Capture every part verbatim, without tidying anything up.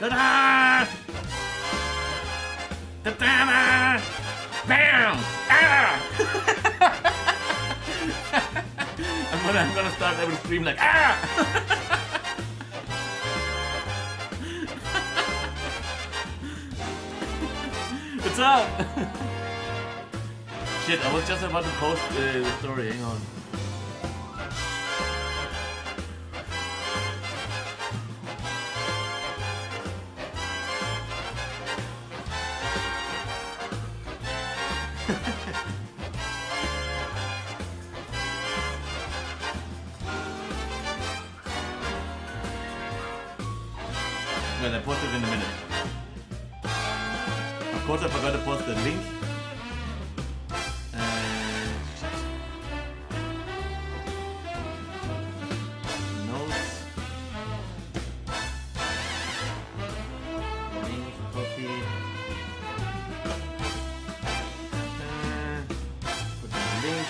Ta-da! Ta-da! Bam! Ah! I'm gonna, I'm gonna start every stream like ah! What's up? Shit, I was just about to post uh, the story. Hang on. Well, I post it in a minute. Of course, I forgot to post the link. Uh, notes. Link, copy. Uh, put in the link.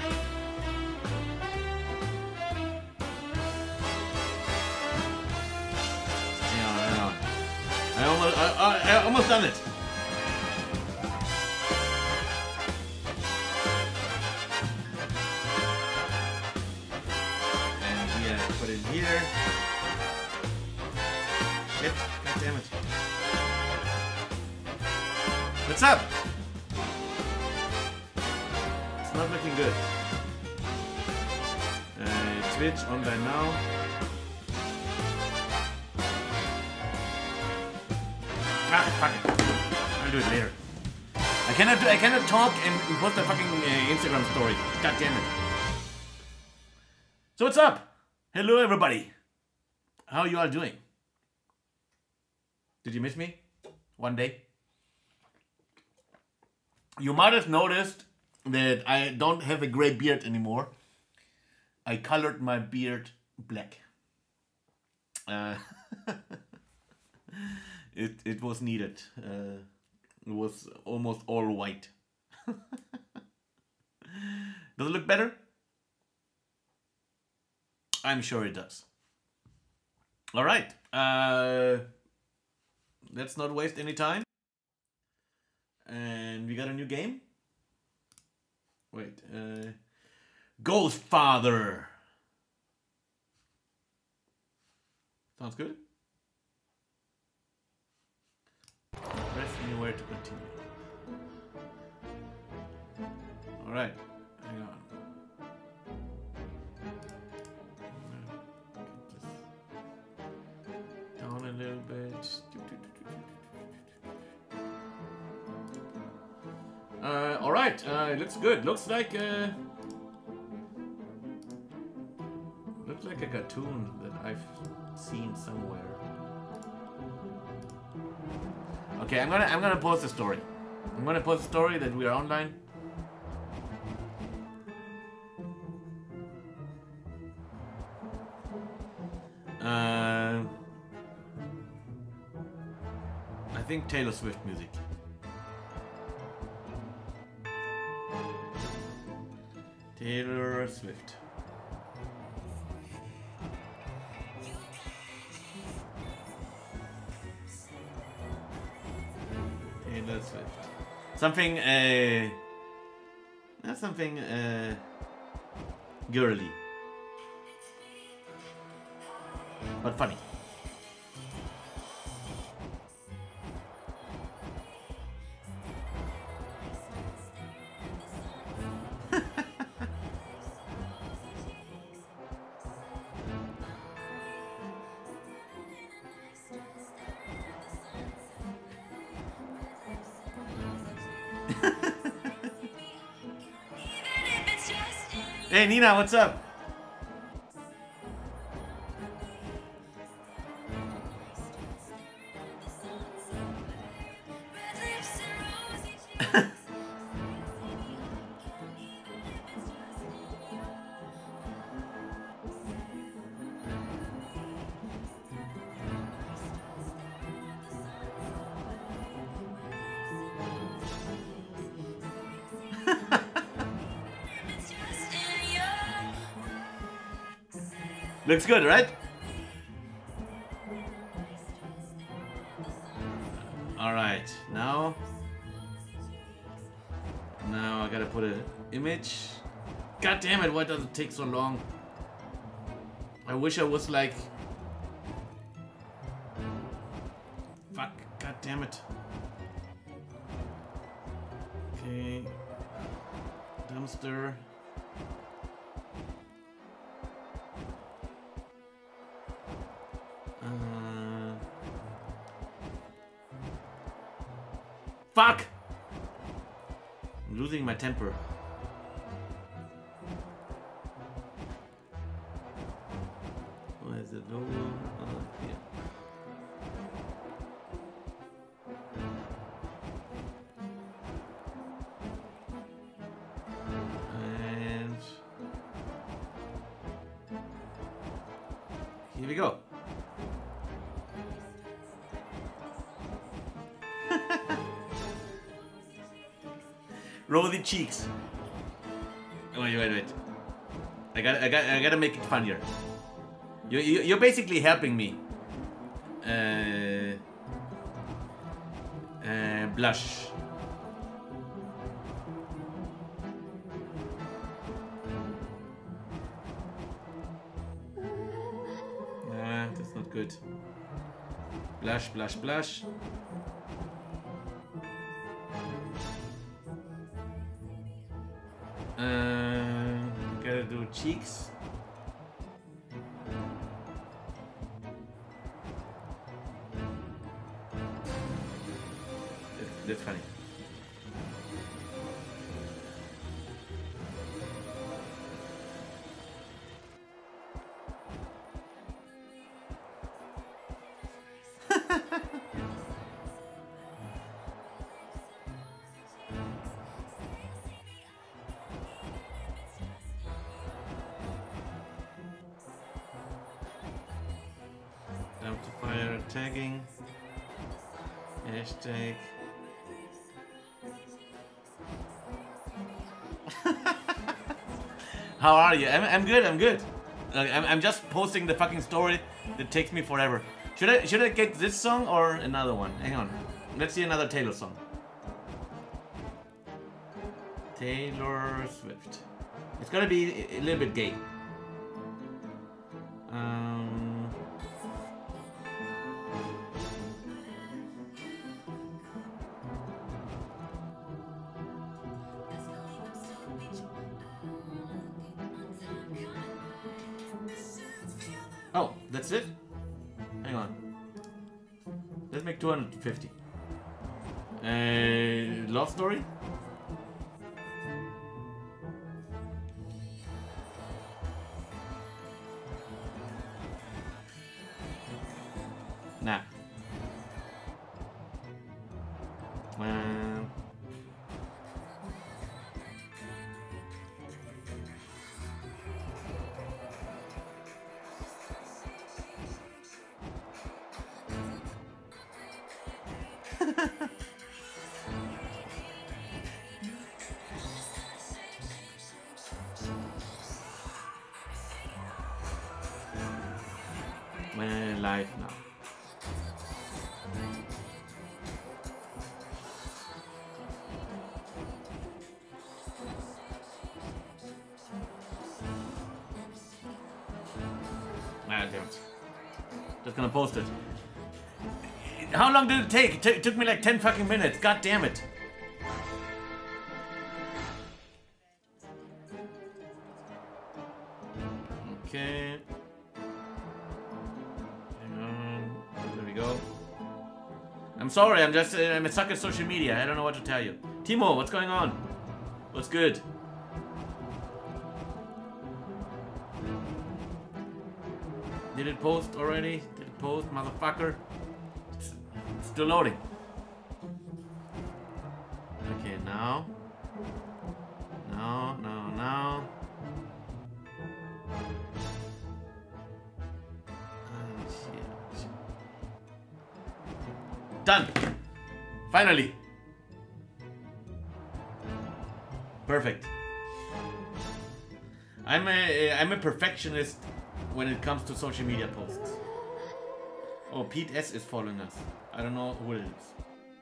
Hang on, hang on. I almost, I, I, I almost done it. Here. Shit. God damn it. What's up? It's not looking good. Uh, Twitch on by now. Ah, fuck it. I'll do it later. I cannot do, I cannot talk and post a fucking uh, Instagram story. God damn it. So what's up? Hello everybody! How are you all doing? Did you miss me? One day? You might have noticed that I don't have a gray beard anymore. I colored my beard black. Uh, it, it was needed. Uh, it was almost all white. Does it look better? I'm sure it does. All right. Uh, let's not waste any time. And we got a new game. Wait. Uh, Ghostfather. Sounds good. Press anywhere to continue. All right. Hang on. Down a little bit. Uh, all right. Uh, it looks good. Looks like uh, looks like a cartoon that I've seen somewhere. Okay, I'm gonna I'm gonna post a story. I'm gonna post a story that we are online. Uh, I think Taylor Swift music. Taylor Swift. Taylor Swift. Something, uh, not something, uh, girly. But funny. Hey Nina, what's up? Looks good, right? Alright, now... Now I gotta put an image. God damn it, why does it take so long? I wish I was like... Fuck, god damn it. Okay. Dumpster. Uh... Fuck! I'm losing my temper. Where is the logo? Oh, here. And here we go. Rosy cheeks. Wait, wait, wait. I got, I got, I gotta make it funnier. You, you, you're basically helping me. Uh, uh, blush. Nah, that's not good. Blush, blush, blush. Uh, gotta do cheeks. That's, that's funny. Tagging, hashtag. How are you? I'm, I'm good. I'm good. I'm, I'm just posting the fucking story that takes me forever. Should I should I get this song or another one? Hang on. Let's see another Taylor song. Taylor Swift. It's gonna be a little bit gay. Um. Oh, that's it? Hang on. Let's make two hundred fifty. Uh, love story? Nah. Um, We're live now. Ah, damn it. Just gonna post it. How long did it take? It, it took me like ten fucking minutes. God damn it. Okay. Hang on. There we go. I'm sorry, I'm just, uh, I'm a sucker at social media. I don't know what to tell you. Timo, what's going on? What's good? Did it post already? Did it post, motherfucker? It's, it's still loading. Okay, now. No, no, no. Oh, shit. Done! Finally! Perfect. I'm a, I'm a perfectionist when it comes to social media posts. Oh, Pete S is following us. I don't know who it is.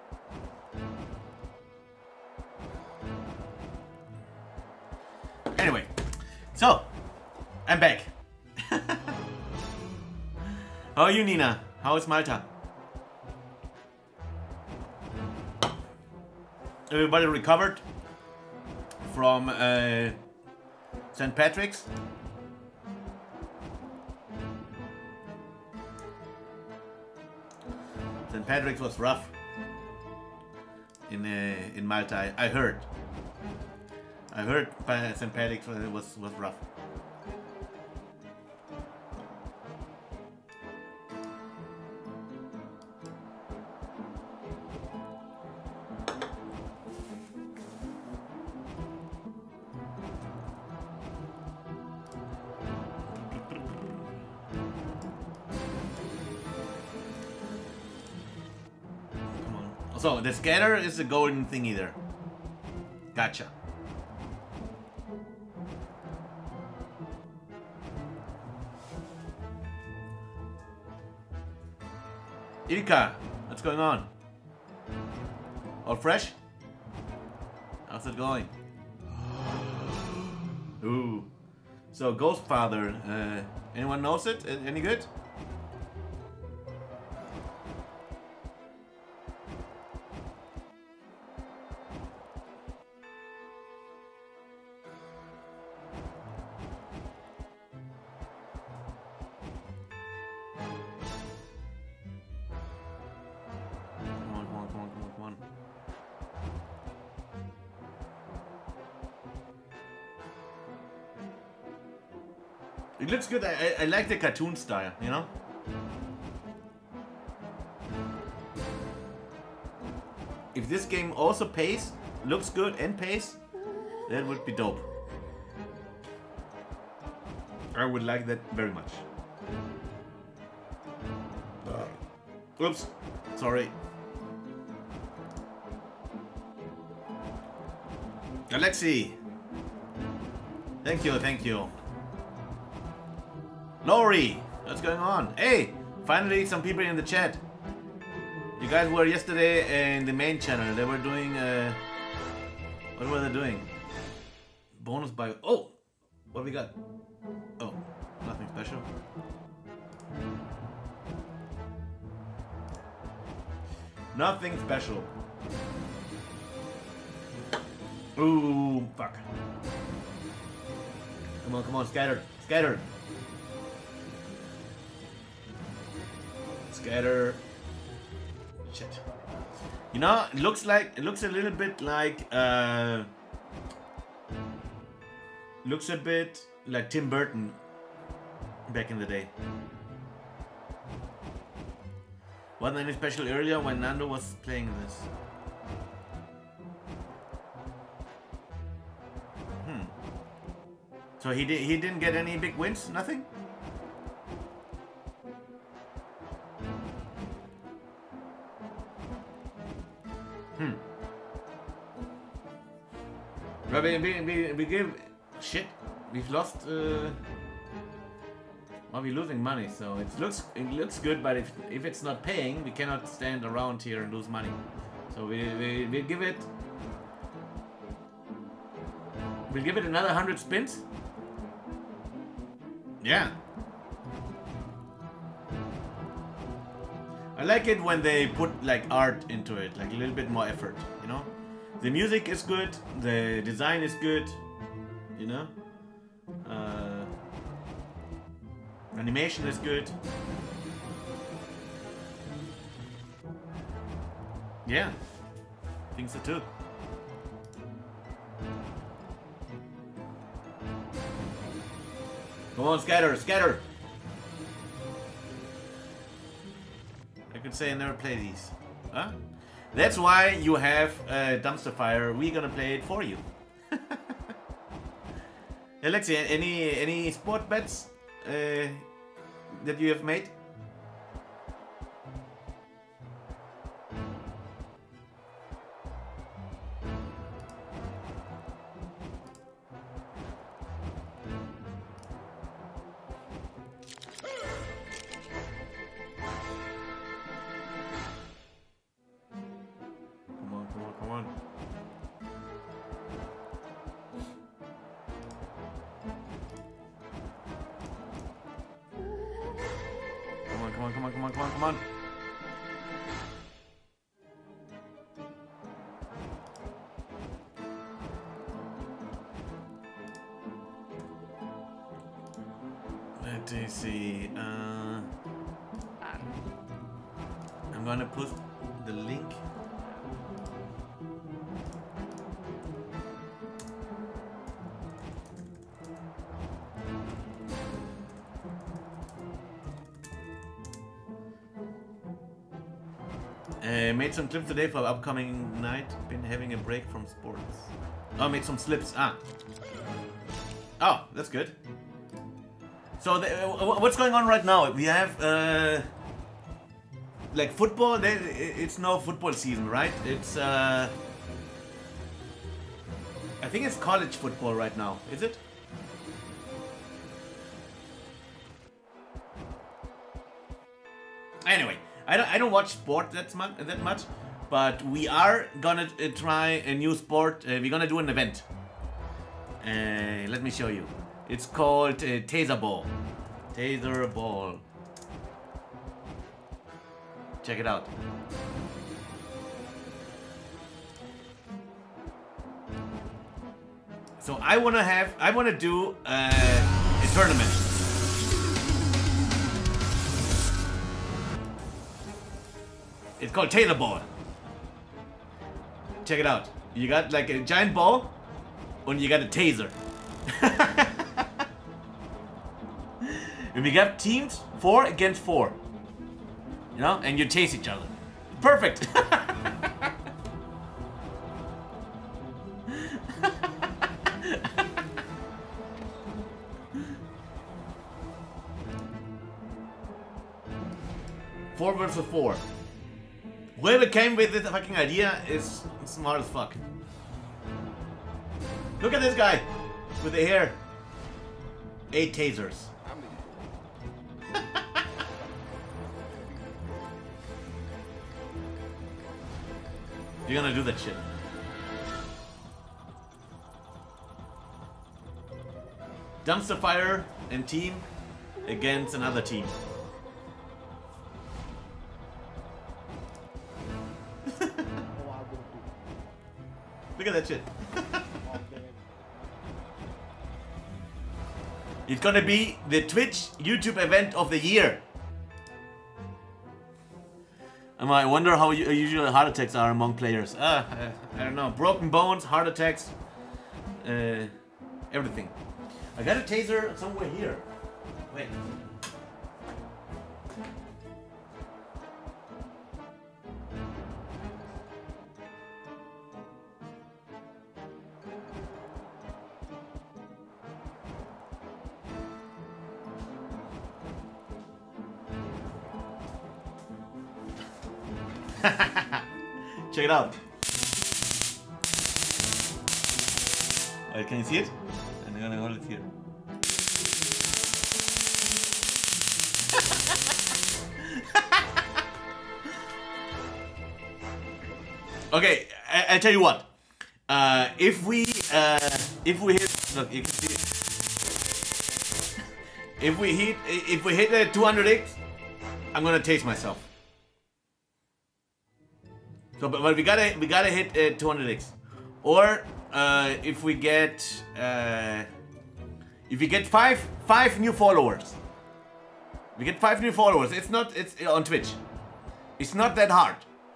Anyway, so I'm back. How are you, Nina? How is Malta? Everybody recovered from uh, Saint Patrick's? Saint Patrick's was rough in uh, in Malta. I, I heard. I heard Saint Patrick's was was rough. So, the scatter is the golden thingy there. Gotcha. Ilka, what's going on? All fresh? How's it going? Ooh. So, Ghostfather, uh, anyone knows it? Any good? It looks good. I, I, I like the cartoon style, you know? If this game also pays, looks good and pays, that would be dope. I would like that very much. Uh, oops. Sorry. Alexi. Thank you, thank you. Lori, what's going on? Hey, finally some people in the chat. You guys were yesterday in the main channel. They were doing, uh, what were they doing? Bonus by, oh, what we got? Oh, nothing special. Nothing special. Ooh, fuck. Come on, come on, scatter, scatter. Scatter. Shit. You know, it looks like it looks a little bit like uh looks a bit like Tim Burton back in the day. Wasn't any special earlier when Nando was playing this? Hmm. So he did he didn't get any big wins? Nothing? Hmm. But we, we, we, we give shit. We've lost. Uh, well, we're losing money, so it looks it looks good. But if if it's not paying, we cannot stand around here and lose money. So we we we give it. We'll give it another hundred spins. Yeah. I like it when they put like art into it, like a little bit more effort, you know? The music is good, the design is good, you know? Uh, animation is good. Yeah, I think so too. Come on, scatter, scatter! I could say I never play these. Huh? That's why you have uh, Dumpster Fire. We're gonna play it for you. Alexi, any any sport bets uh, that you have made? come on, come on, come on, come on, come on. Let me see. Uh, I'm gonna put the link. Uh, made some clips today for upcoming night. Been having a break from sports. Oh, made some slips. Ah. Oh, that's good. So, the, uh, what's going on right now? We have, uh, like football. They, it's no football season, right? It's, uh, I think it's college football right now. Is it? Anyway. I don't, I don't watch sport that much, that much, but we are gonna uh, try a new sport. Uh, we're gonna do an event. Uh, let me show you. It's called uh, Taser Ball. Taser Ball. Check it out. So I wanna have, I wanna do uh, a tournament. It's called Taser Ball. Check it out. You got like a giant ball, and you got a taser. And we got teams four against four. You know, and you chase each other. Perfect. Four versus four. Whoever came with this fucking idea is smart as fuck. Look at this guy with the hair. Eight tasers. You're gonna do that shit. Dumpster fire and team against another team. Look at that shit. It's gonna be the Twitch YouTube event of the year. Um, I wonder how usual heart attacks are among players. Uh, uh, I don't know. Broken bones, heart attacks, uh, everything. I got a taser somewhere here. Wait. Check it out. Wait, can you see it? And I'm gonna hold it here. Okay, I, I tell you what. Uh, if we uh, if we hit, look, you can see it. If we hit if we hit a two hundred X, I'm gonna taste myself. So, but, but we gotta we gotta hit uh, two hundred X, or uh, if we get uh, if we get five five new followers, we get five new followers. It's not it's on Twitch. It's not that hard.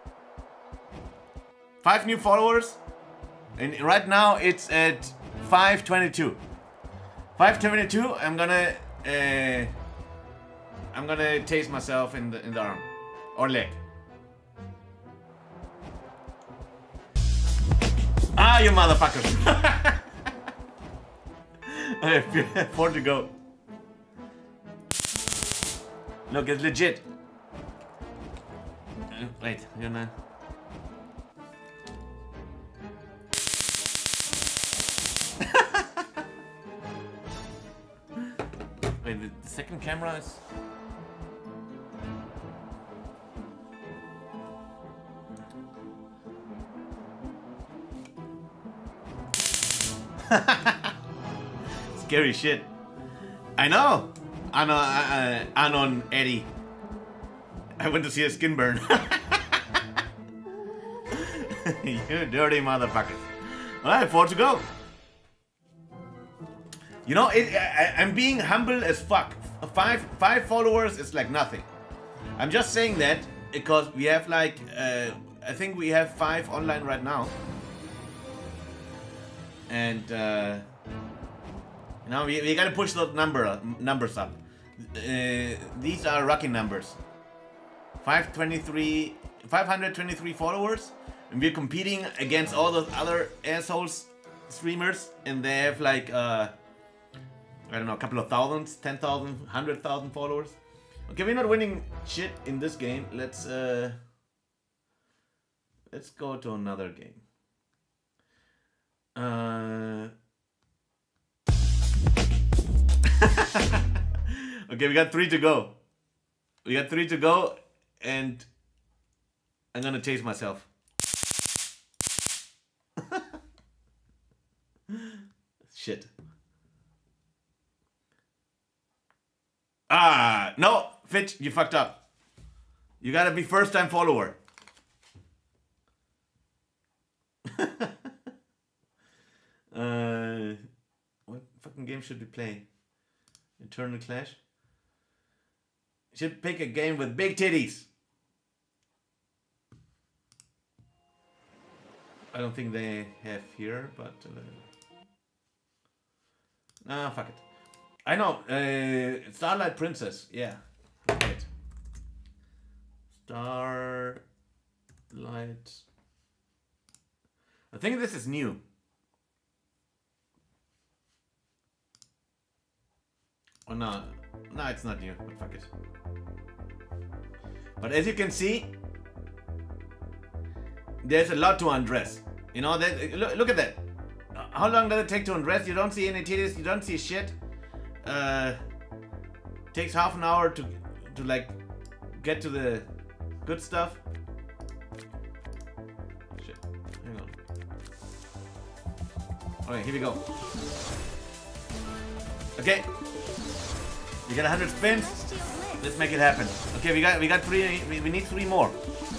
Five new followers, and right now it's at five twenty-two. five twenty-two. I'm gonna uh, I'm gonna taste myself in the in the arm or leg. Ah, you motherfuckers! I have four to go. Look, it's legit. Uh, wait, you're not. Wait, the, the second camera is. Scary shit. I know. Anon, uh, Anon Eddie. I went to see a skin burn. You dirty motherfuckers. Alright, four to go. You know, it, I, I'm being humble as fuck. Five, five followers is like nothing. I'm just saying that because we have like, uh, I think we have five online right now. And, uh, you know, we, we gotta push those number, numbers up. Uh, these are rocky numbers. five twenty-three, five hundred twenty-three followers. And we're competing against all those other assholes streamers. And they have like, uh, I don't know, a couple of thousands, ten thousand, one hundred thousand followers. Okay, we're not winning shit in this game. Let's, uh... Let's go to another game. Uh... Okay, we got three to go. We got three to go, and I'm gonna chase myself. Shit. Ah, no, Fitch, you fucked up. You gotta be first time follower. uh, what fucking game should we play? Eternal Clash? Should pick a game with big titties. I don't think they have here, but uh, nah, fuck it. I know, uh, Starlight Princess, yeah. Right. Starlight. I think this is new. Oh no, no, it's not new, but fuck it. But as you can see, there's a lot to undress. You know, that, look, look at that. How long does it take to undress? You don't see any titties, you don't see shit. Uh, takes half an hour to to like get to the good stuff. Shit, hang on. Okay, here we go. Okay, we got a hundred spins. Let's make it happen. Okay, we got we got three. We, we need three more.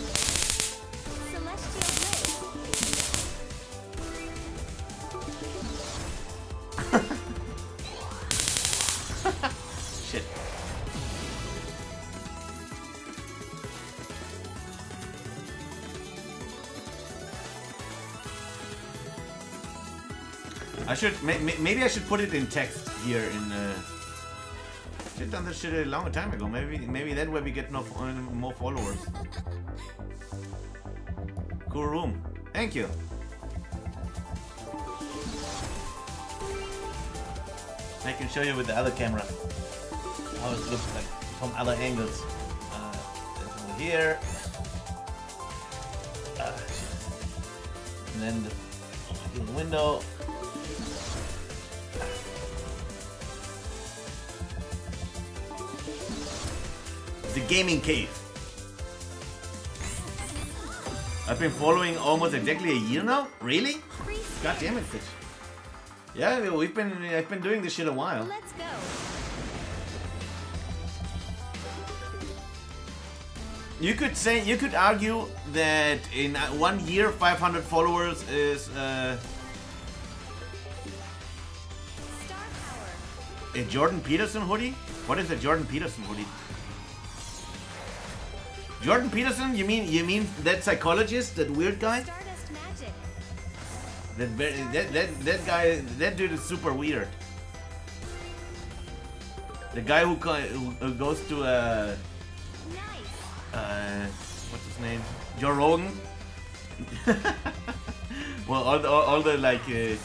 I should, may, maybe I should put it in text here in, uh... I've done this shit a long time ago, maybe maybe that way we get no, more followers. Cool room. Thank you. I can show you with the other camera how it looks like from other angles. Uh, there's over here. Uh, and then the, the window. The gaming cave. I've been following almost exactly a year now. Really? God damn it, Fitch. Yeah, we've been. I've been doing this shit a while. Let's go. You could say, you could argue that in one year, five hundred followers is uh, Star Power. a Jordan Peterson hoodie. What is a Jordan Peterson hoodie? Jordan Peterson? You mean you mean that psychologist, that weird guy? Stardust Magic. That very, that that that guy, that dude is super weird. The guy who co- who goes to uh, Nice. uh, what's his name? Joe Rogan. Well, all the all, all the like. Uh...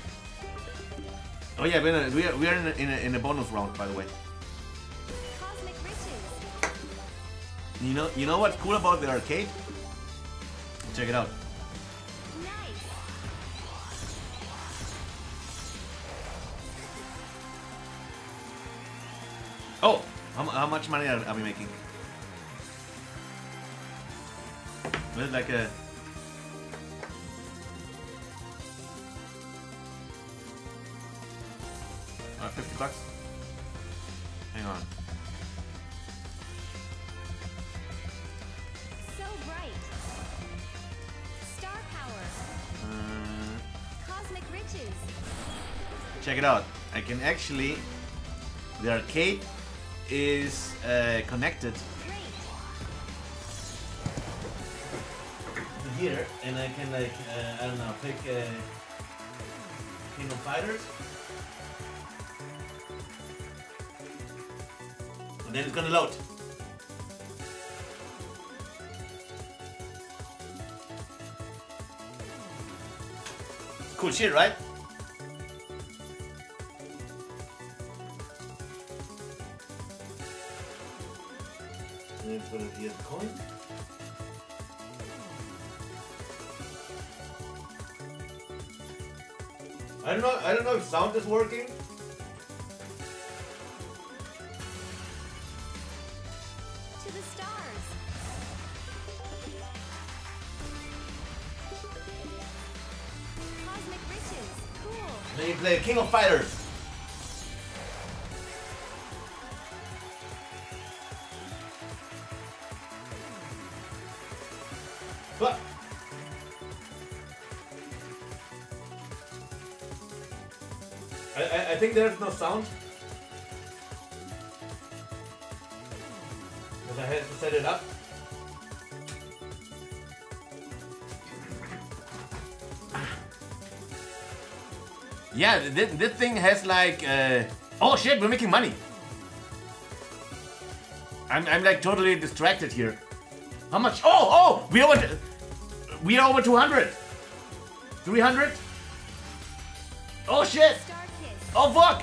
Oh yeah, we're in a, we are we are in a, in a, in a bonus round, by the way. Cosmic Riches. You know, you know what's cool about the arcade? Check it out. Nice. Oh, how, how much money are, are we making? Well, it's like a... Uh, fifty bucks? Hang on. riches. Check it out. I can actually. The arcade is uh, connected Great. to here, and I can like uh, I don't know, pick uh, King of Fighters, and then it's gonna load. Cool shit, right? And it's gonna be a coin. I don't know. I don't know if sound is working. To the stars. Cosmic riches. Cool. Then you play King of Fighters. What? I, I, I think there's no sound. Because I had to set it up. Yeah, this, this thing has like, uh, oh shit, we're making money. I'm, I'm like totally distracted here. How much? Oh, oh, we over, we are over two hundred. three hundred? Oh shit. Star kiss. Oh fuck.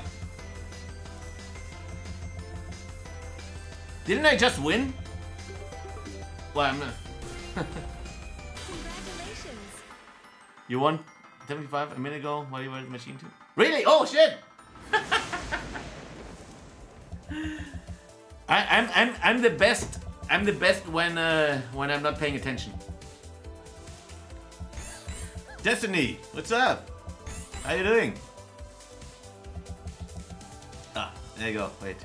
Didn't I just win? Well, I'm not. Congratulations. You won seventy-five a minute ago while you were at machine two? Really? Oh shit! I, I'm I'm I'm the best. I'm the best when uh, when I'm not paying attention. Destiny, what's up? How you doing? Ah, there you go. Wait.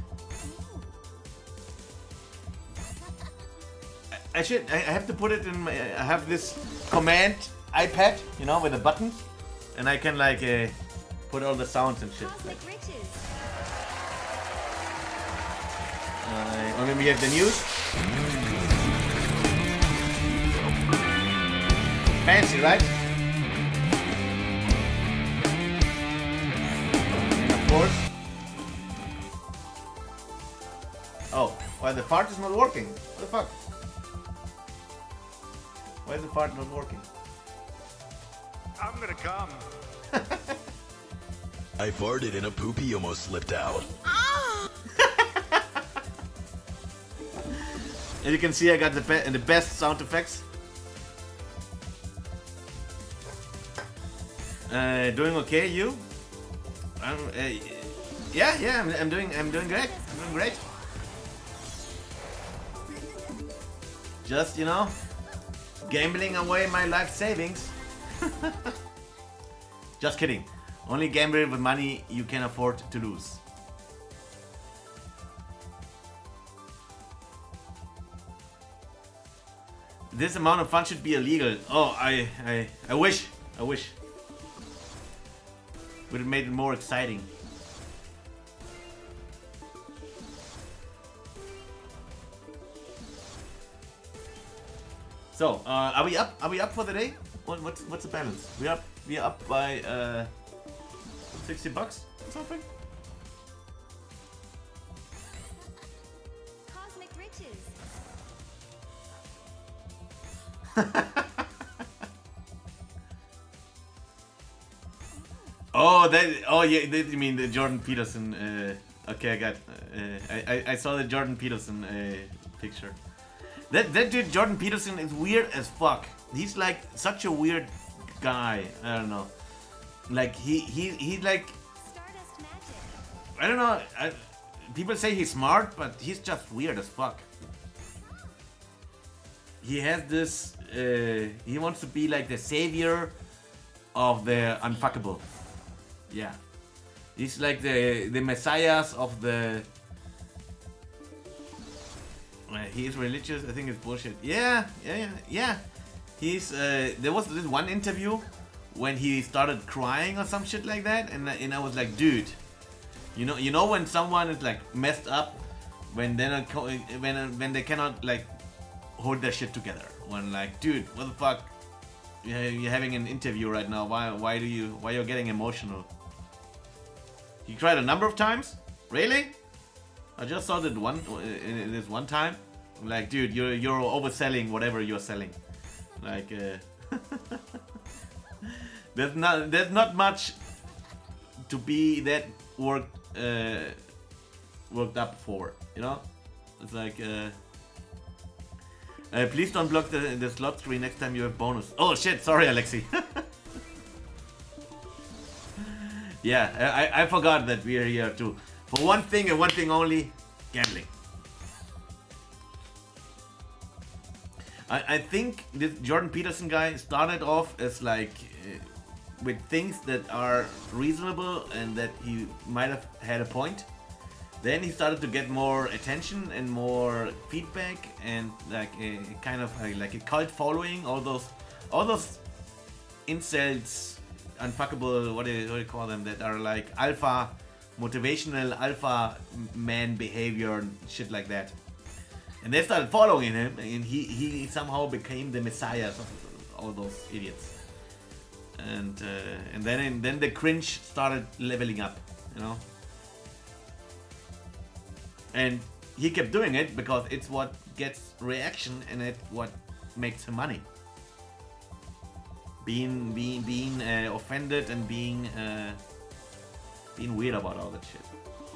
I, I should. I I have to put it in my. I have this command iPad, you know, with the buttons, and I can like uh, put all the sounds and shit. Cosmic riches. Uh, or maybe we have the news. Fancy, right? And of course. Oh, well, the fart is not working. What the fuck? Why is the fart not working? I'm gonna come. I farted and a poopy almost slipped out. As you can see, I got the, be the best sound effects. Uh, doing okay, you? I'm, uh, yeah, yeah, I'm, I'm doing, I'm doing great. I'm doing great. Just, you know, gambling away my life savings. Just kidding. Only gamble with money you can afford to lose. This amount of fun should be illegal. Oh, I, I, I wish, I wish. Would have made it more exciting. So, uh, are we up? Are we up for the day? What, what's, what's the balance? We up? We are up by uh, sixty bucks or something. Cosmic riches. Oh, that. Oh, yeah. That, you mean the Jordan Peterson? Uh, okay, I got. Uh, I, I I saw the Jordan Peterson uh, picture. That that dude Jordan Peterson is weird as fuck. He's like such a weird guy. I don't know. Like he he he like Stardust magic. I don't know. I, people say he's smart, but he's just weird as fuck. He has this. Uh, he wants to be like the savior of the unfuckable. Yeah, he's like the the messiahs of the. Uh, he is religious. I think it's bullshit. Yeah, yeah, yeah, yeah. He's. Uh, there was this one interview when he started crying or some shit like that, and and I was like, dude, you know, you know when someone is like messed up, when they're not co- when when they cannot like hold their shit together. When like, dude, what the fuck? You're you're having an interview right now. Why why do you why you're getting emotional? You cried a number of times? Really? I just saw that one in this one time. Like, dude, you're you're overselling whatever you're selling. Like, uh, there's not there's not much to be that worked uh, worked up for, you know. It's like, uh, uh, please don't block the the slot screen next time you have bonus. Oh shit, sorry, Alexi. Yeah, I I forgot that we are here too. For one thing and one thing only, gambling. I, I think this Jordan Peterson guy started off as like uh, with things that are reasonable and that he might have had a point. Then he started to get more attention and more feedback and like a kind of a, like a cult following. All those, all those incels, unfuckable, what do you, what do you call them? That are like alpha, motivational alpha man behavior and shit like that. And they started following him, and he, he somehow became the messiah of all those idiots. And uh, and then and then the cringe started leveling up, you know. And he kept doing it because it's what gets reaction and it's what makes him money. Being being being uh, offended and being uh, being weird about all that shit.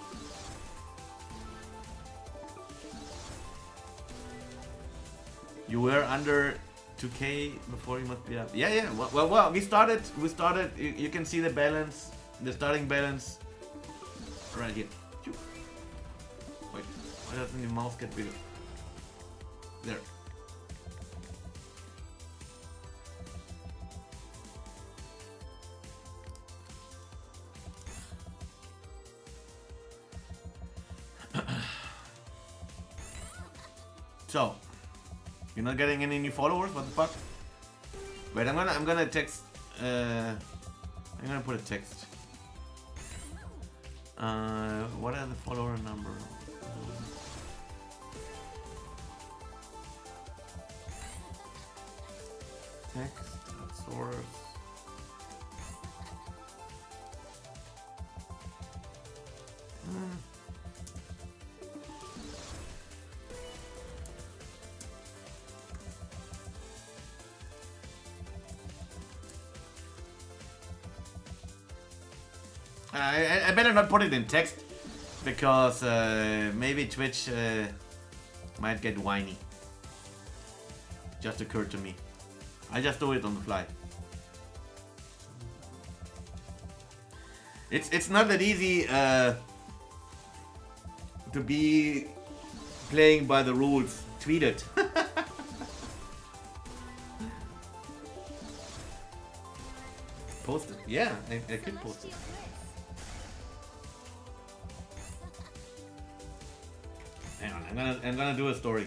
You were under two K before you must be up. Yeah, yeah. Well, well, well we started. We started. You, you can see the balance, the starting balance, right here. Wait, why doesn't your mouse get bigger? There. So. You're not getting any new followers? What the fuck? Wait, I'm gonna I'm gonna text uh I'm gonna put a text. Uh what are the follower number? Text source. Hmm. I, I better not put it in text because uh, maybe Twitch uh, might get whiny. Just occurred to me. I just do it on the fly. It's it's not that easy uh, to be playing by the rules. Tweet it. Post it. Yeah, I, I could post it. Hang on, I'm gonna I'm gonna do a story.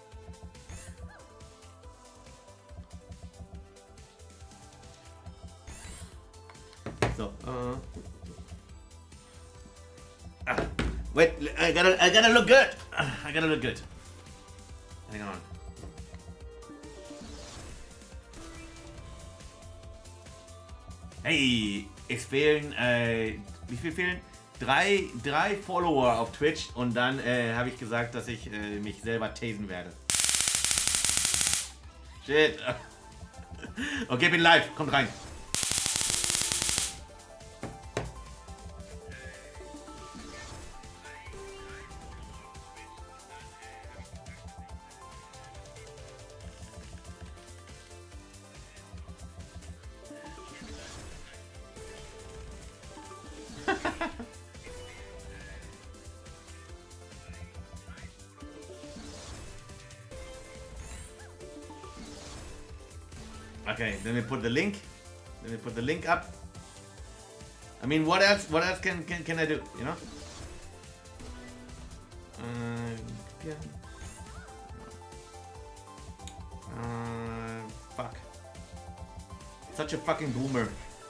So, uh, ah, wait, I gotta I gotta look good. I gotta look good. Hang on. Hey, es fehlen, äh, wie viel fehlen? Drei, drei Follower auf Twitch und dann äh, habe ich gesagt, dass ich äh, mich selber tasen werde. Shit. Okay, bin live. Kommt rein. Okay, then we put the link. Then we put the link up. I mean, what else? What else can can, can I do? You know? Uh, yeah. Uh, fuck. Such a fucking boomer.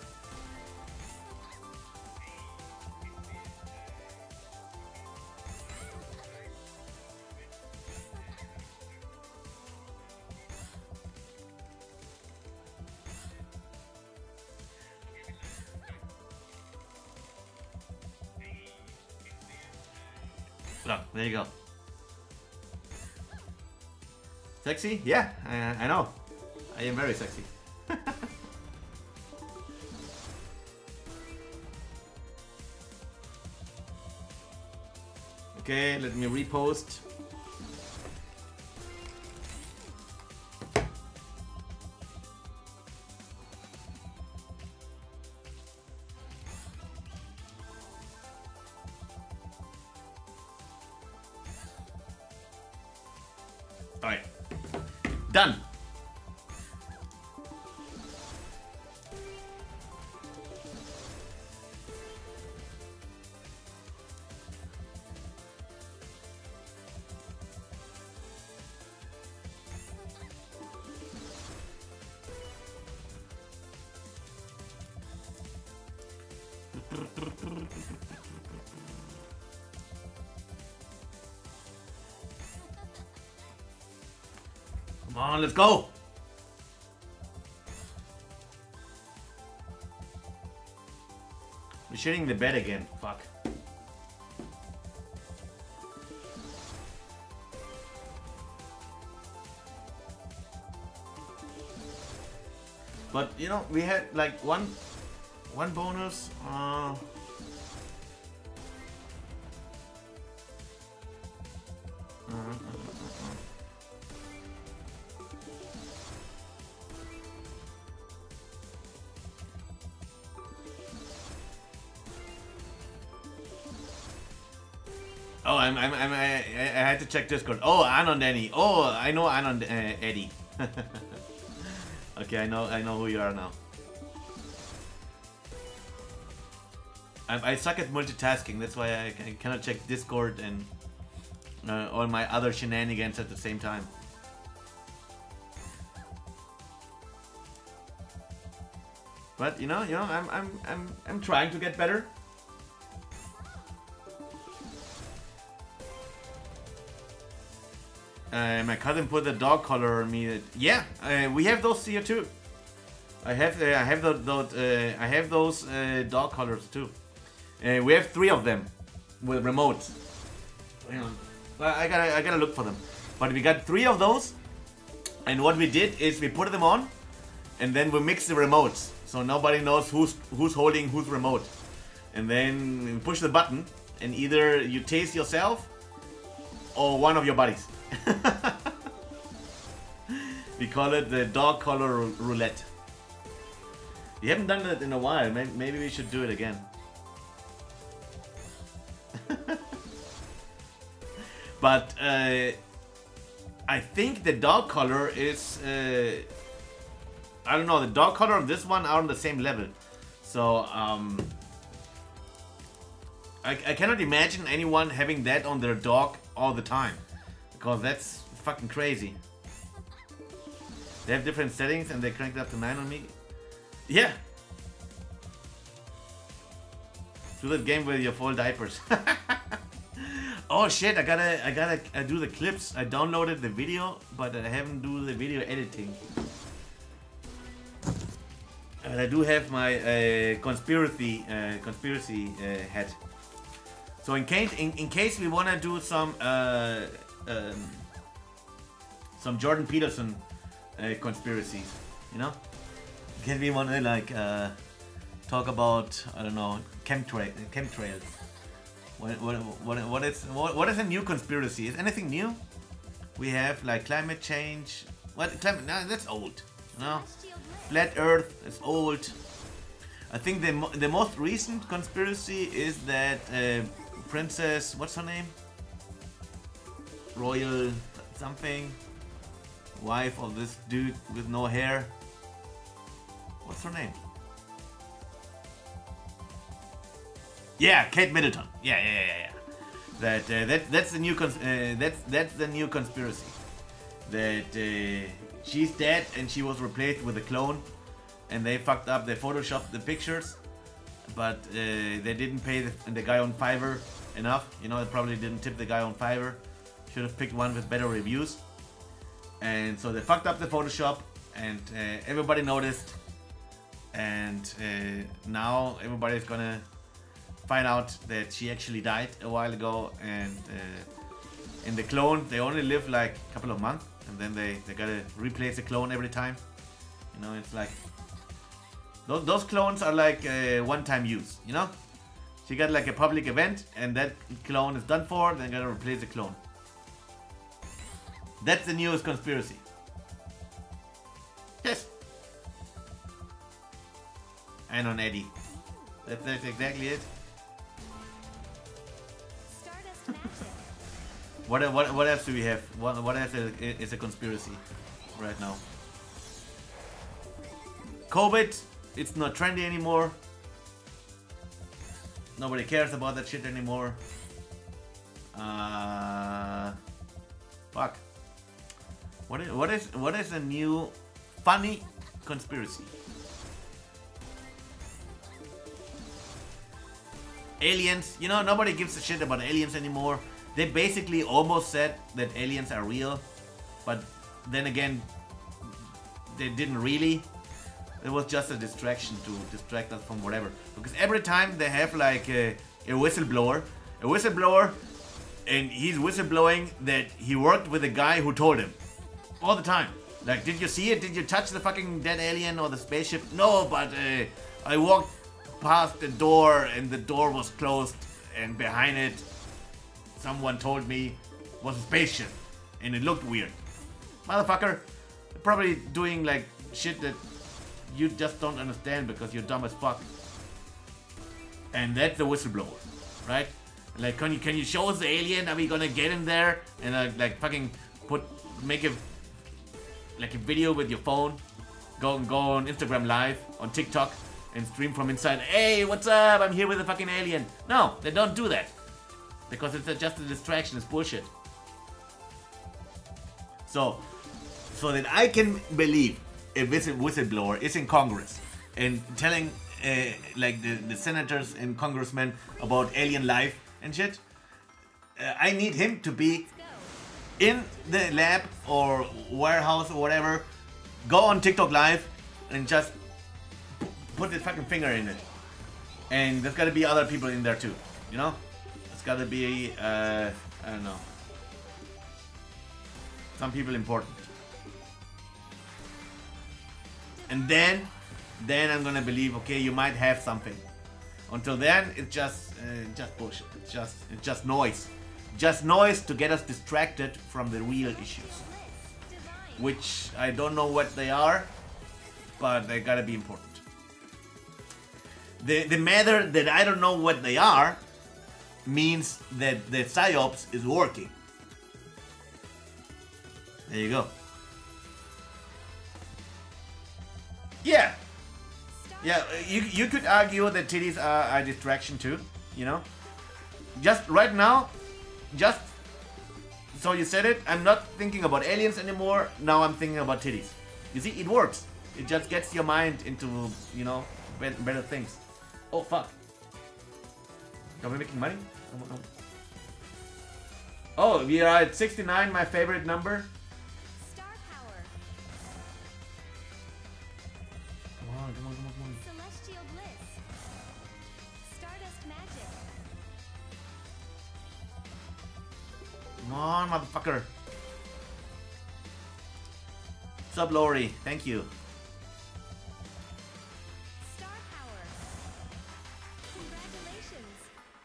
Look, there you go. Sexy? Yeah, I, I know. I am very sexy. Okay, let me repost. Alright. Done. Come on, let's go. We're shitting the bed again. Fuck. But you know, we had like one one bonus. Uh, Oh, I'm, I'm, I'm, I, I had to check Discord. Oh, Anon Danny. Oh, I know Anon uh, Eddie. Okay, I know, I know who you are now. I, I suck at multitasking. That's why I, I cannot check Discord and uh, all my other shenanigans at the same time. But you know, you know, I'm, I'm, I'm, I'm trying to get better. Uh, my cousin put a dog collar on me. That, yeah, uh, we have those here too. I have, uh, I have the, those, uh, I have those uh, dog collars too. Uh, we have three of them with remotes. Hang on. Well, I gotta, I gotta look for them. But we got three of those, and what we did is we put them on, and then we mix the remotes, so nobody knows who's who's holding whose remote. And then we push the button, and either you taste yourself or one of your buddies. We call it the dog collar roulette. We haven't done it in a while. Maybe we should do it again. But uh, I think the dog collar is uh, I don't know, the dog collar of this one are on the same level. So um, I, I cannot imagine anyone having that on their dog all the time, because that's fucking crazy. They have different settings and they cranked it up to nine on me. Yeah. Do that game with your full diapers. Oh shit, I gotta I gotta I do the clips. I downloaded the video, but I haven't do the video editing. And I do have my uh, conspiracy uh, conspiracy uh, hat. So in case in, in case we wanna do some uh, um, some Jordan Peterson uh, conspiracies, you know? Can we wanna like uh, talk about, I don't know, chemtra chemtrails? What what what what is what, what is a new conspiracy? Is anything new? We have like climate change. What climate? No, that's old. No, flat Earth is old. I think the mo the most recent conspiracy is that uh, Princess, what's her name? Royal something, wife of this dude with no hair. What's her name? Yeah, Kate Middleton. Yeah, yeah, yeah, yeah. That uh, that that's the new cons uh, that's that's the new conspiracy. That uh, she's dead and she was replaced with a clone, and they fucked up. They photoshopped the pictures, but uh, they didn't pay the, the guy on Fiverr enough. You know, they probably didn't tip the guy on Fiverr. Should have picked one with better reviews. And so they fucked up the Photoshop, and uh, everybody noticed. And uh, now everybody's gonna find out that she actually died a while ago. And uh, in the clone, they only live like a couple of months, and then they, they gotta replace the clone every time. You know, it's like those, those clones are like uh, one-time use. You know, she got like a public event, and that clone is done for. Then gotta replace the clone. That's the newest conspiracy. Yes. And on Eddie. That's, that's exactly it. Stardust Magic. What, what, what else do we have? What, what else is, is a conspiracy right now? COVID, it's not trendy anymore. Nobody cares about that shit anymore. Uh, fuck. What is, what is what is a new funny conspiracy? Aliens, you know, nobody gives a shit about aliens anymore. They basically almost said that aliens are real, but then again, they didn't really. It was just a distraction to distract us from whatever. Because every time they have like a, a whistleblower, a whistleblower, and he's whistleblowing that he worked with a guy who told him. All the time. Like, did you see it? Did you touch the fucking dead alien or the spaceship? No, but uh, I walked past the door and the door was closed, and behind it, someone told me was a spaceship, and it looked weird. Motherfucker, probably doing like shit that you just don't understand because you're dumb as fuck. And that's the whistleblower, right? Like, can you can you show us the alien? Are we gonna get in there and uh, like fucking put make a like a video with your phone, go go on Instagram Live, on TikTok, and stream from inside. Hey, what's up? I'm here with a fucking alien. No, they don't do that because it's just a distraction. It's bullshit. So, so that I can believe a whistleblower is in Congress and telling uh, like the, the senators and congressmen about alien life and shit, uh, I need him to be in the lab or warehouse or whatever, go on TikTok Live and just put his fucking finger in it. And there's gotta be other people in there too, you know? There's gotta be, uh, I don't know, some people important. And then, then I'm gonna believe, okay, you might have something. Until then, it's just, uh, just bullshit. It's just, it's just noise. Just noise to get us distracted from the real issues. Which I don't know what they are, but they gotta be important. The, the matter that I don't know what they are means that the PsyOps is working. There you go. Yeah. Yeah, you, you could argue that titties are a distraction too, you know? Just right now, just so you said it, I'm not thinking about aliens anymore. Now I'm thinking about titties. You see, it works. It just gets your mind into, you know, better, better things. Oh, fuck. Are we making money? Oh, we are at sixty-nine, my favorite number. Star Power. Come on, come on, come on, come on. Celestial Bliss. Stardust Magic. Come on, motherfucker. What's up, Lori? Thank you. Star Power. Congratulations.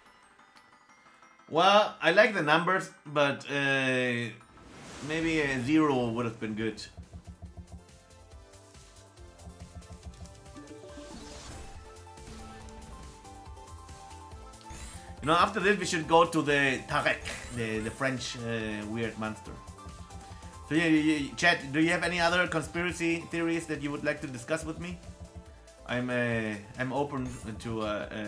Well, I like the numbers, but uh, maybe a zero would have been good. You know, after this we should go to the Tarek, the, the French uh, weird monster. So yeah, yeah, yeah, chat, do you have any other conspiracy theories that you would like to discuss with me? I'm uh, I'm open to uh, uh,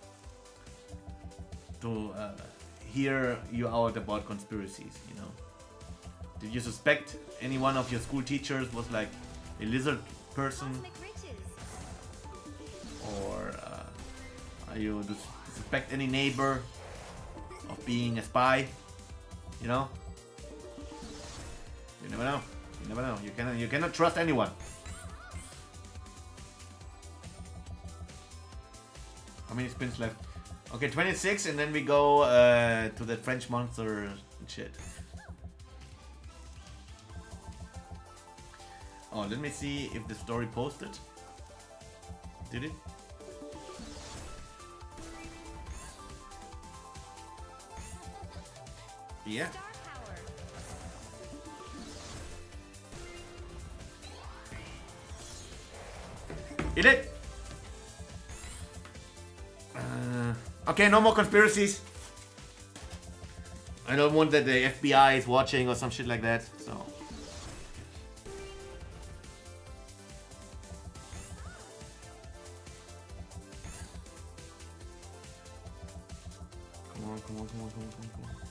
to uh, hear you out about conspiracies, you know. Did you suspect any one of your school teachers was like a lizard person? Cosmic Riches. Or uh, are you do you suspect any neighbor of being a spy? You know? You never know. You never know. You cannot you cannot trust anyone. How many spins left? Okay, twenty-six, and then we go uh, to the French monster and shit. Oh, let me see if the story posted. Did it? Yeah. Star power. It did. Uh, okay, no more conspiracies. I don't want that the F B I is watching or some shit like that. So. Come on, come on, come on, come on, come on, come on.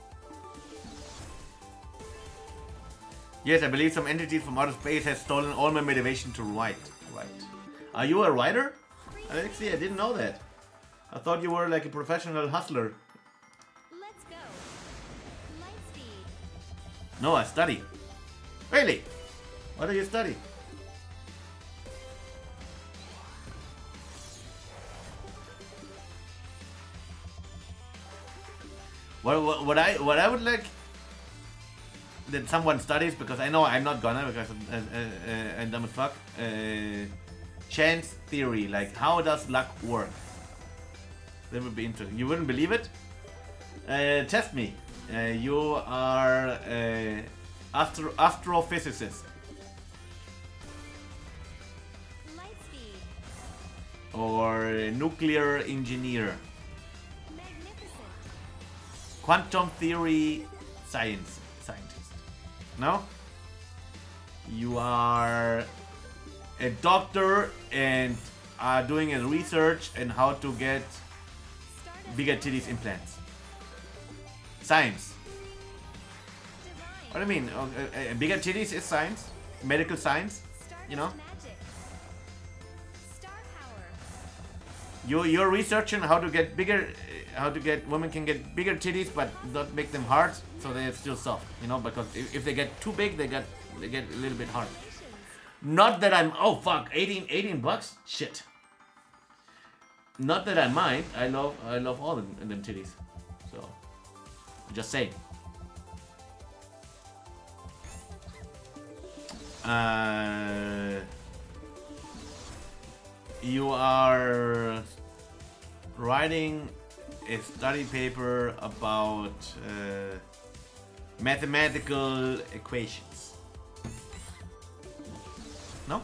Yes, I believe some entity from outer space has stolen all my motivation to write. Right. Are you a writer? Alexi, I didn't know that. I thought you were like a professional hustler. Let's go. Light speed. No, I study. Really? What do you study? What, what, what I what I would like that someone studies, because I know I'm not gonna, because I'm, uh, uh, uh, I'm dumb as fuck. Uh, chance theory, like how does luck work? That would be interesting. You wouldn't believe it? Uh, test me. Uh, you are uh, astro astrophysicist. Light speed. Or a nuclear engineer. Magnificent. Quantum theory science scientist. No? You are a doctor and are doing a research in how to get Stardust bigger titties implants. Science. divine. What do you mean? Uh, uh, uh, bigger titties is science? Medical science? Stardust You know? magic. Star power. You you're researching how to get bigger, uh, how to get women can get bigger titties, but not make them hard, so they're still soft. You know, because if, if they get too big, they get they get a little bit hard. Not that I'm oh fuck eighteen, eighteen bucks shit. Not that I mind. I love I love all them, them titties. So just saying. Uh, you are writing a study paper about uh, mathematical equations. No?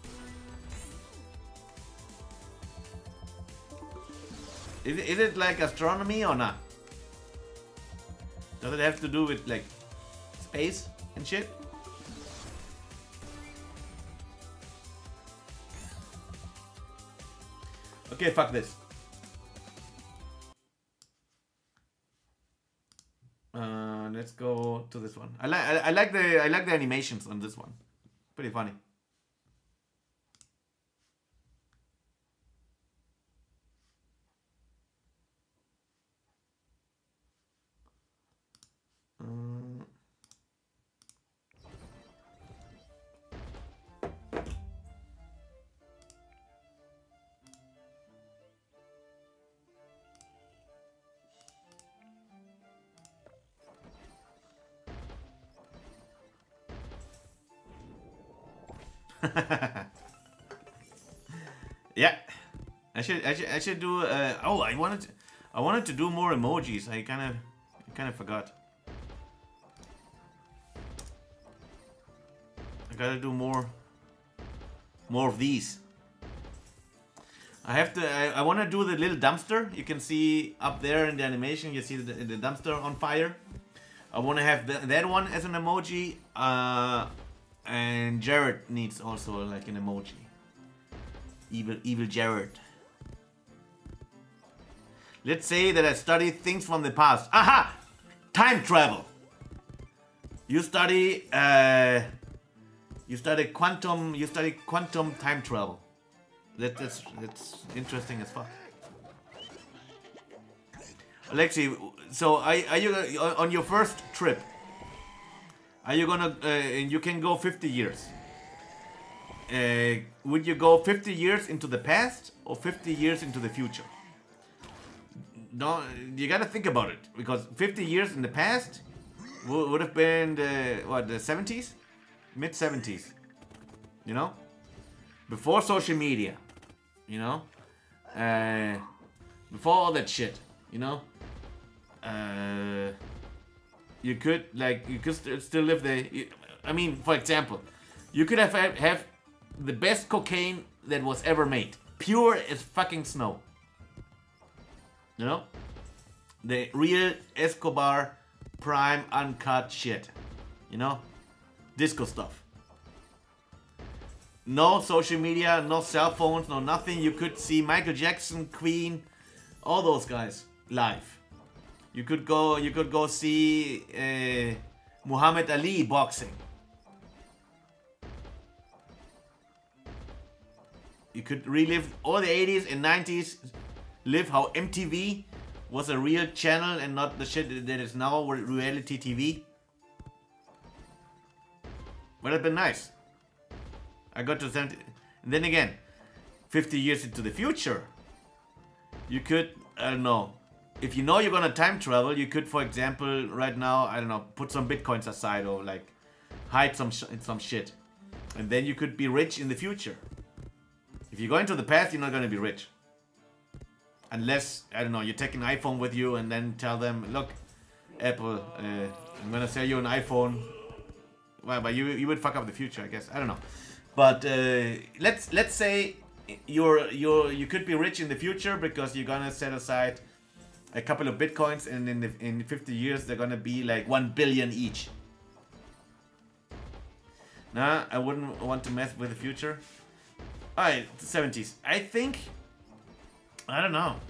Is it, is it like astronomy or not? Does it have to do with like space and shit? Okay, fuck this. Uh, let's go to this one. I like I, I like the I like the animations on this one. Pretty funny. Um, yeah, I should I should I should do. Uh, oh, I wanted to, I wanted to do more emojis. I kind of kind of forgot. I gotta do more more of these. I have to. I, I want to do the little dumpster. You can see up there in the animation. You see the, the dumpster on fire. I want to have the, that one as an emoji. Uh, and Jared needs also like an emoji. Evil, evil Jared. Let's say that I study things from the past. Aha! Time travel. You study. Uh, you study quantum. You study quantum time travel. That, that's that's interesting as fuck. Alexi, so are, are you uh, on your first trip? Are you gonna? Uh, and you can go fifty years. Uh, would you go fifty years into the past or fifty years into the future? No, you gotta think about it because fifty years in the past would, would have been the what the seventies, mid seventies. You know, before social media. You know, uh, before all that shit. You know, uh, you could like you could st still live there. I mean, for example, you could have have the best cocaine that was ever made, pure as fucking snow. You know, the real Escobar prime uncut shit. You know, disco stuff. No social media, no cell phones, no nothing. You could see Michael Jackson, Queen, all those guys live. You could go, you could go see uh, Muhammad Ali boxing. You could relive all the eighties and nineties, live how M T V was a real channel and not the shit that is now reality T V. Would have been nice. I got to seventy. And then again, fifty years into the future, you could, I don't know, if you know you're gonna time travel, you could, for example, right now, I don't know, put some bitcoins aside or like hide some sh some shit, and then you could be rich in the future. If you go into the past, you're not gonna be rich, unless I don't know, you take an iPhone with you and then tell them, look, Apple, uh, I'm gonna sell you an iPhone. Well, but you you would fuck up the future, I guess. I don't know. But uh, let's let's say you're you're you could be rich in the future because you're gonna set aside a couple of bitcoins, and in the, in fifty years they're gonna be like one billion each. Nah, I wouldn't want to mess with the future. All right, the seventies. I think I don't know.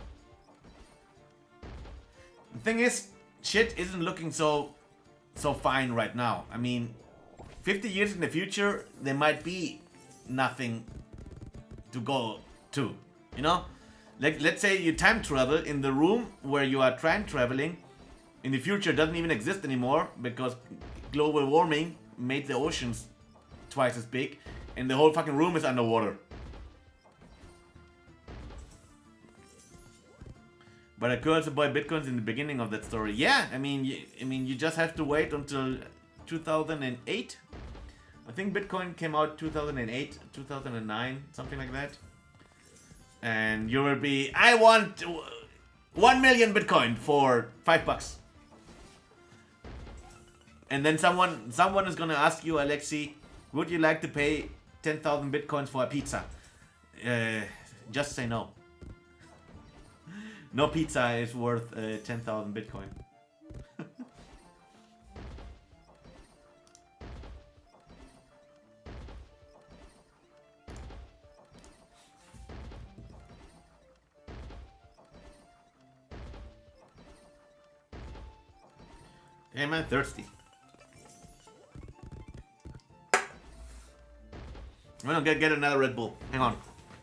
The thing is, shit isn't looking so so fine right now. I mean, fifty years in the future, there might be nothing to go to, you know? Like, let's say you time travel in the room where you are time traveling in the future doesn't even exist anymore because global warming made the oceans twice as big and the whole fucking room is underwater. But I could also buy bitcoins in the beginning of that story. Yeah, I mean, you, I mean, you just have to wait until two thousand eight. I think Bitcoin came out two thousand eight, two thousand nine, something like that. And you will be, I want one million Bitcoin for five bucks. And then someone, someone is gonna ask you, Alexi, would you like to pay ten thousand Bitcoins for a pizza? Uh, just say no. No pizza is worth uh, ten thousand Bitcoin. Hey man, thirsty. I'm gonna get, get another Red Bull. Hang on.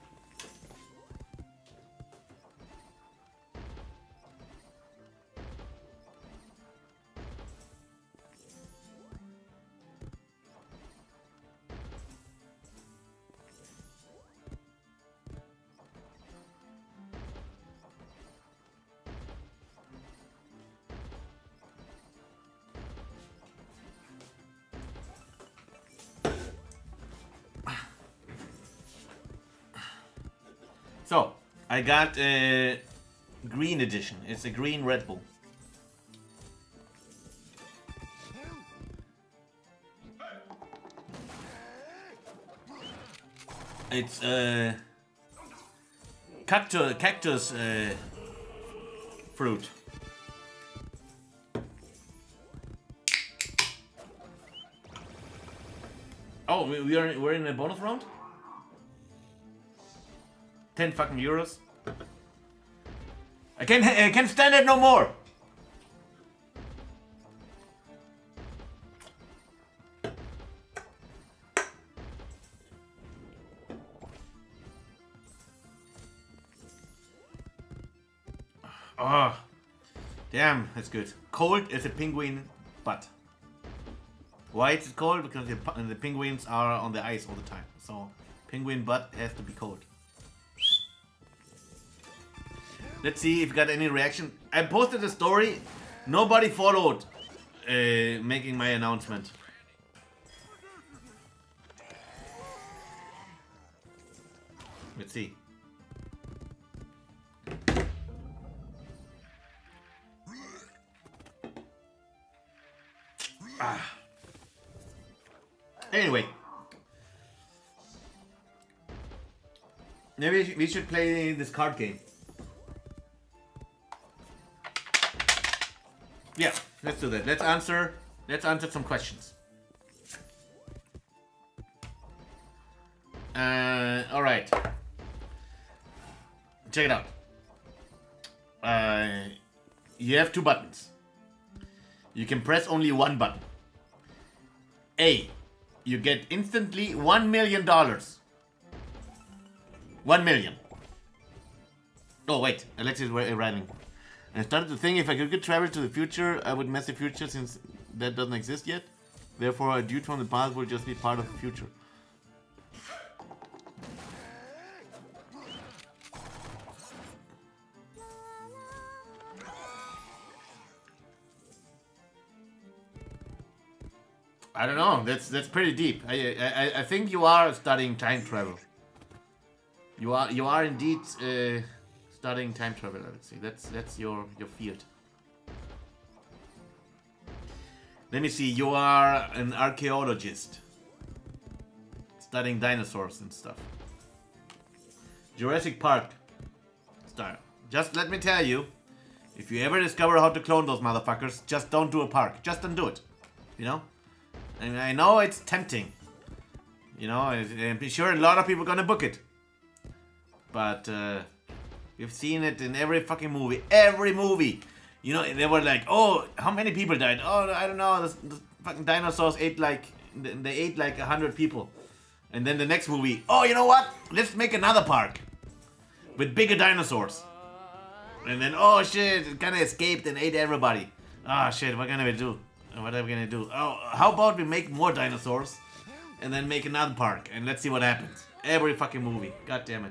So, I got a green edition. It's a green Red Bull. It's uh, cactus, cactus uh, fruit. Oh, we, we are we're in a bonus round. ten fucking euros. I can't I can't stand it no more. Oh, damn, that's good. Cold is a penguin butt. Why is it cold? Because the, the penguins are on the ice all the time. So, penguin butt has to be cold. Let's see if we got any reaction. I posted a story. Nobody followed uh, making my announcement. Let's see. Ah. Anyway. Maybe we should play this card game. Yeah, let's do that. Let's answer. Let's answer some questions. Uh, all right. Check it out. Uh, you have two buttons. You can press only one button. A, you get instantly one million dollars. One million. Oh wait, Alexis is writing. I started to think if I could travel to the future, I would mess the future since that doesn't exist yet. Therefore, a dude from the past would just be part of the future. I don't know. That's that's pretty deep. I I I think you are studying time travel. You are you are indeed uh, studying time travel. Let's see. That's that's your your field. Let me see. You are an archaeologist, studying dinosaurs and stuff. Jurassic Park style. Just let me tell you, if you ever discover how to clone those motherfuckers, just don't do a park. Just don't do it. You know. And I know it's tempting. You know, I'm sure a lot of people are gonna book it. But uh, we've seen it in every fucking movie. Every movie. You know, they were like, oh, how many people died? Oh, I don't know. The, the fucking dinosaurs ate like, they ate like a hundred people. And then the next movie, oh, you know what? Let's make another park. With bigger dinosaurs. And then, oh shit, it kind of escaped and ate everybody. Ah, oh, shit, what can we do? What are we gonna do? Oh, how about we make more dinosaurs and then make another park and let's see what happens. Every fucking movie. God damn it.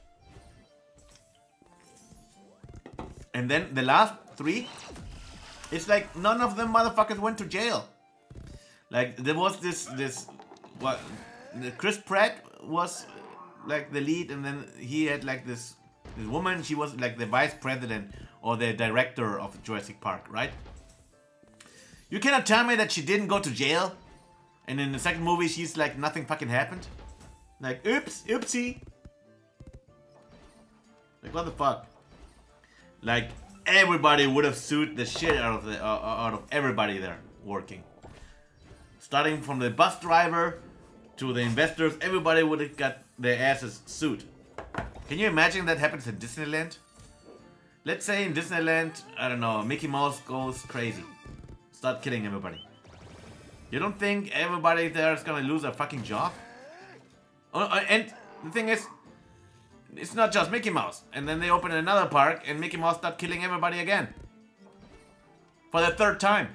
And then the last three, it's like none of them motherfuckers went to jail. Like there was this this what Chris Pratt was like the lead, and then he had like this this woman, she was like the vice president or the director of Jurassic Park, right? You cannot tell me that she didn't go to jail, and in the second movie she's like nothing fucking happened. Like oops, oopsie. Like what the fuck? Like everybody would have sued the shit out of the uh, out of everybody there working. Starting from the bus driver to the investors, everybody would have got their asses sued. Can you imagine that happens in Disneyland? Let's say in Disneyland, I don't know, Mickey Mouse goes crazy. Start killing everybody. You don't think everybody there is gonna lose their fucking job? Oh, and the thing is, it's not just Mickey Mouse. And then they open another park and Mickey Mouse start killing everybody again. For the third time.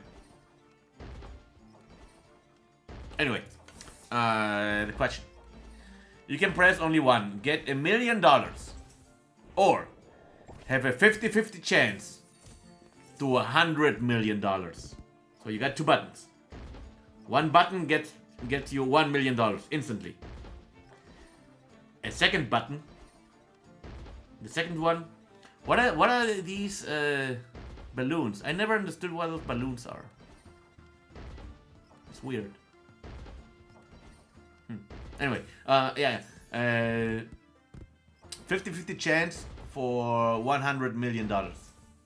Anyway, uh, the question. You can press only one. Get a million dollars. Or have a fifty fifty chance to a hundred million dollars. So you got two buttons. One button gets gets you one million dollars instantly. A second button. The second one. What are what are these uh, balloons? I never understood what those balloons are. It's weird. Hmm. Anyway, uh, yeah, fifty fifty chance for one hundred million dollars.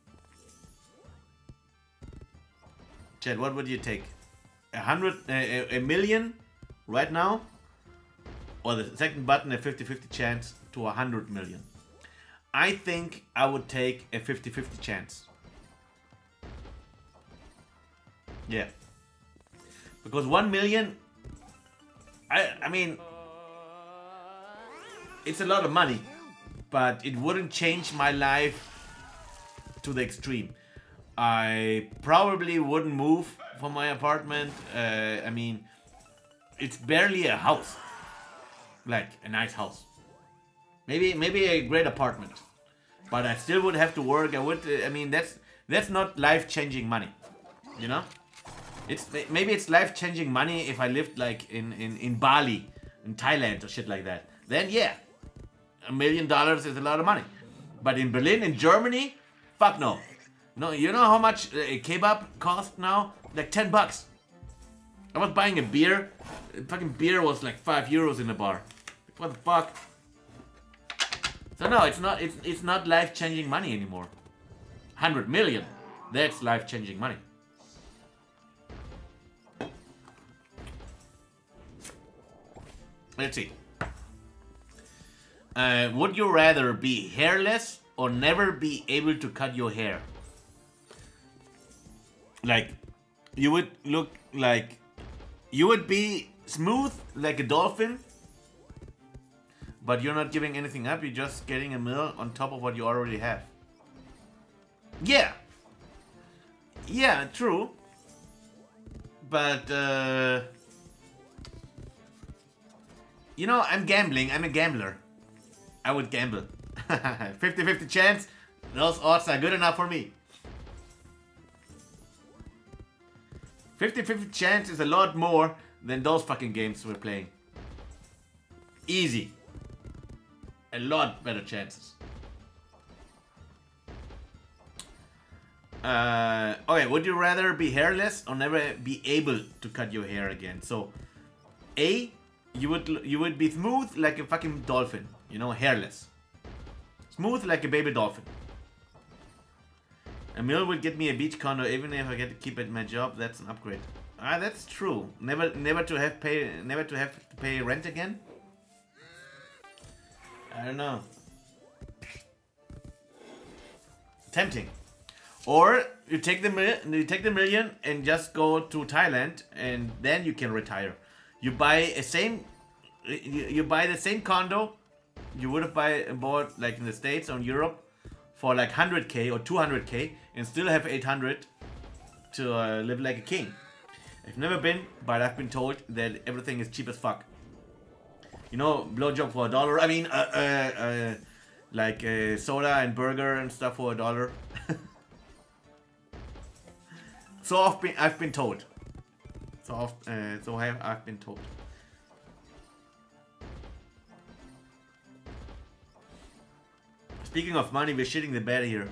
Chad, what would you take? A hundred, a, a million right now? Or the second button, a fifty fifty chance to a hundred million? I think I would take a fifty fifty chance. Yeah. Because one million, I, I mean, it's a lot of money, but it wouldn't change my life to the extreme. I probably wouldn't move from my apartment. Uh, I mean, it's barely a house, like a nice house. Maybe maybe a great apartment, but I still would have to work. I would. I mean, that's that's not life-changing money, you know. It's maybe it's life-changing money if I lived like in in in Bali, in Thailand or shit like that. Then yeah, a million dollars is a lot of money. But in Berlin, in Germany, fuck no. No, you know how much a kebab cost now? Like ten bucks. I was buying a beer. Fucking beer was like five euros in the bar. What the fuck? So no, it's not. It's it's not life-changing money anymore. Hundred million. That's life-changing money. Let's see. Uh, would you rather be hairless or never be able to cut your hair? Like, you would look like... You would be smooth like a dolphin, but you're not giving anything up. You're just getting a meal on top of what you already have. Yeah. Yeah, true. But, uh... you know, I'm gambling. I'm a gambler. I would gamble. fifty fifty chance. Those odds are good enough for me. fifty fifty chance is a lot more than those fucking games we're playing. Easy. A lot better chances. Uh, okay, would you rather be hairless or never be able to cut your hair again? So, A, you would you would be smooth like a fucking dolphin, you know, hairless. Smooth like a baby dolphin. A meal would get me a beach condo even if I get to keep at my job. That's an upgrade. Ah, that's true. Never never to have pay never to have to pay rent again. I don't know. Tempting. Or you take the mil you take the million and just go to Thailand and then you can retire. You buy a same you, you buy the same condo you would have buy bought like in the States or in Europe for like one hundred K or two hundred K and still have eight hundred to uh, live like a king. I've never been, but I've been told that everything is cheap as fuck. You know, blowjob for a dollar. I mean, uh, uh, uh, like uh, soda and burger and stuff for a dollar. So I've been, I've been told. So I've, uh, so I have, I've been told. Speaking of money, we're shitting the bed here.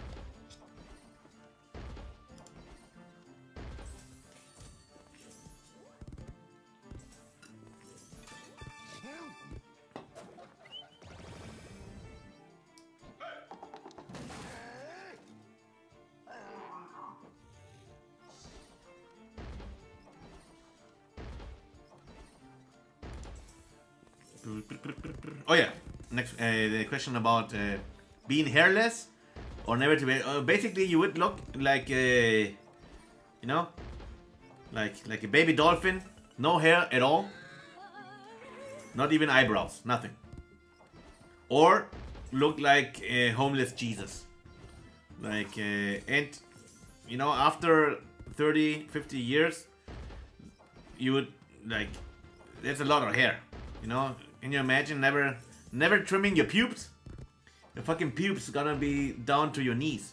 Oh yeah, next uh, the question about uh, being hairless or never to be. Uh, basically, you would look like a, you know, like like a baby dolphin, no hair at all, not even eyebrows, nothing. Or look like a homeless Jesus, like uh, and you know after thirty, fifty years, you would like there's a lot of hair, you know. Can you imagine never never trimming your pubes? Your fucking pubes gonna be down to your knees.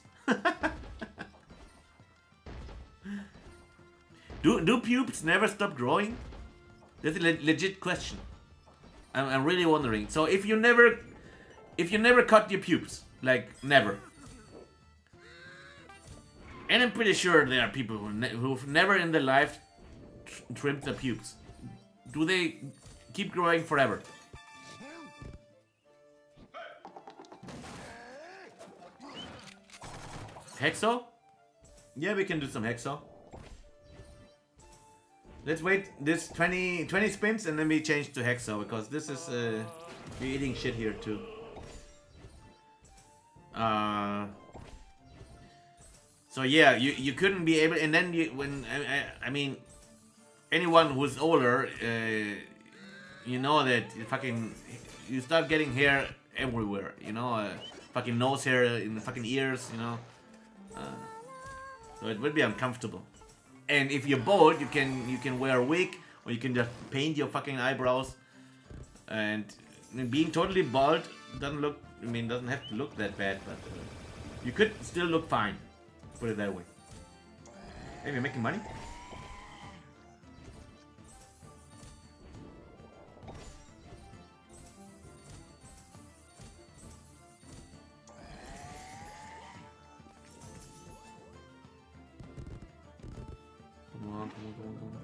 do do pubes never stop growing? That's a le legit question. I'm, I'm really wondering. So if you never if you never cut your pubes, like never, and I'm pretty sure there are people who ne who've never in their life tr trimmed their pubes. Do they keep growing forever? Hexo? Yeah, we can do some Hexo. Let's wait this twenty, twenty spins and then we change to Hexo because this is uh, you're eating shit here too. Uh, so yeah, you you couldn't be able, and then you when I, I, I mean anyone who's older, uh, you know that you fucking you start getting hair everywhere. You know, uh, fucking nose hair in the fucking ears. You know. Uh, so it would be uncomfortable. And if you're bald, you can you can wear a wig, or you can just paint your fucking eyebrows. And being totally bald doesn't look, I mean, doesn't have to look that bad, but uh, you could still look fine. Put it that way. Hey, we're making money? Come on, come on, come on, come on.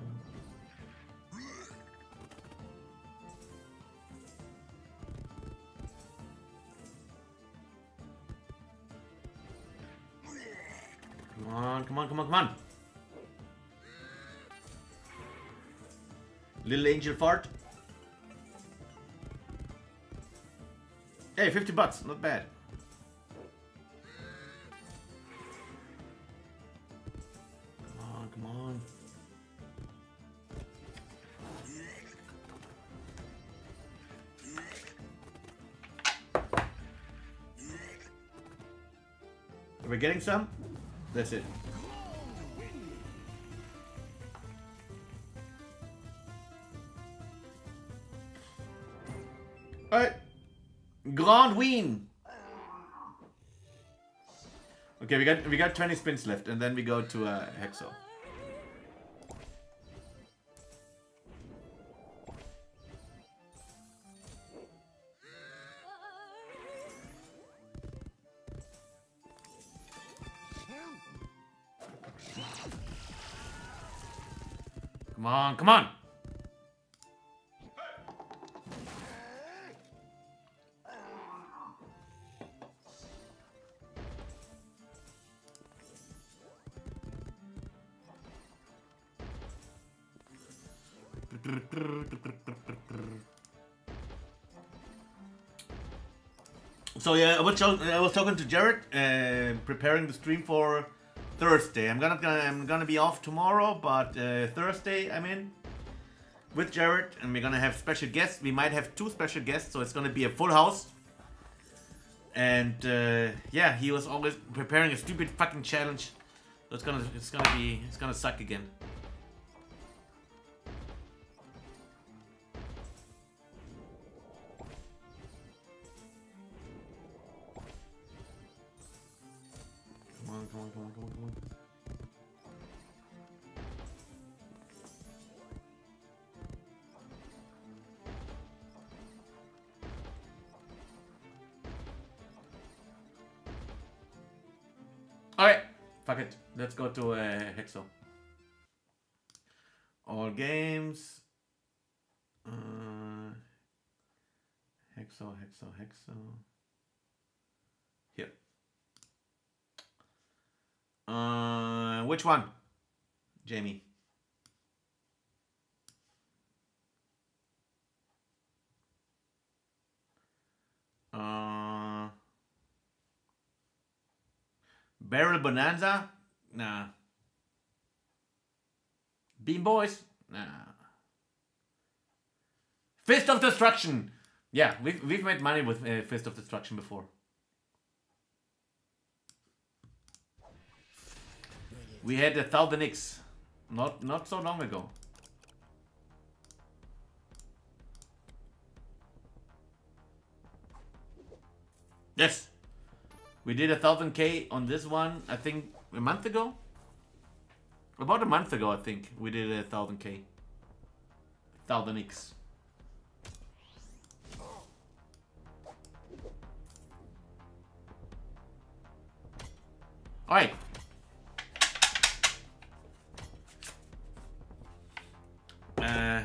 Come on, come on, come on, come on. Little angel fart. Hey, fifty bucks, not bad. Come on, come on. Are we getting some? That's it. Alright. Grand Wien. Okay, we got we got twenty spins left, and then we go to uh, Hexo. Come on, come on! So yeah, I was, I was talking to Jared, uh, preparing the stream for Thursday. I'm gonna, gonna I'm gonna be off tomorrow, but uh, Thursday I'm in with Jared, and we're gonna have special guests. We might have two special guests, so it's gonna be a full house. And uh, yeah, he was always preparing a stupid fucking challenge. So it's gonna it's gonna be it's gonna suck again. Come on, come on, come on, come on, come on. Alright, fuck it. Let's go to uh, Hexo. All games. Uh, Hexo, Hexo, Hexo. Here. Uh, which one? Jamie. Uh, Barrel Bonanza? Nah. Beam Boys? Nah. Fist of Destruction! Yeah, we've, we've made money with uh, Fist of Destruction before. We had a thousand X not not so long ago. Yes, we did a thousand K on this one. I think a month ago. About a month ago, I think we did a thousand K. Thousand X. All right. Uh,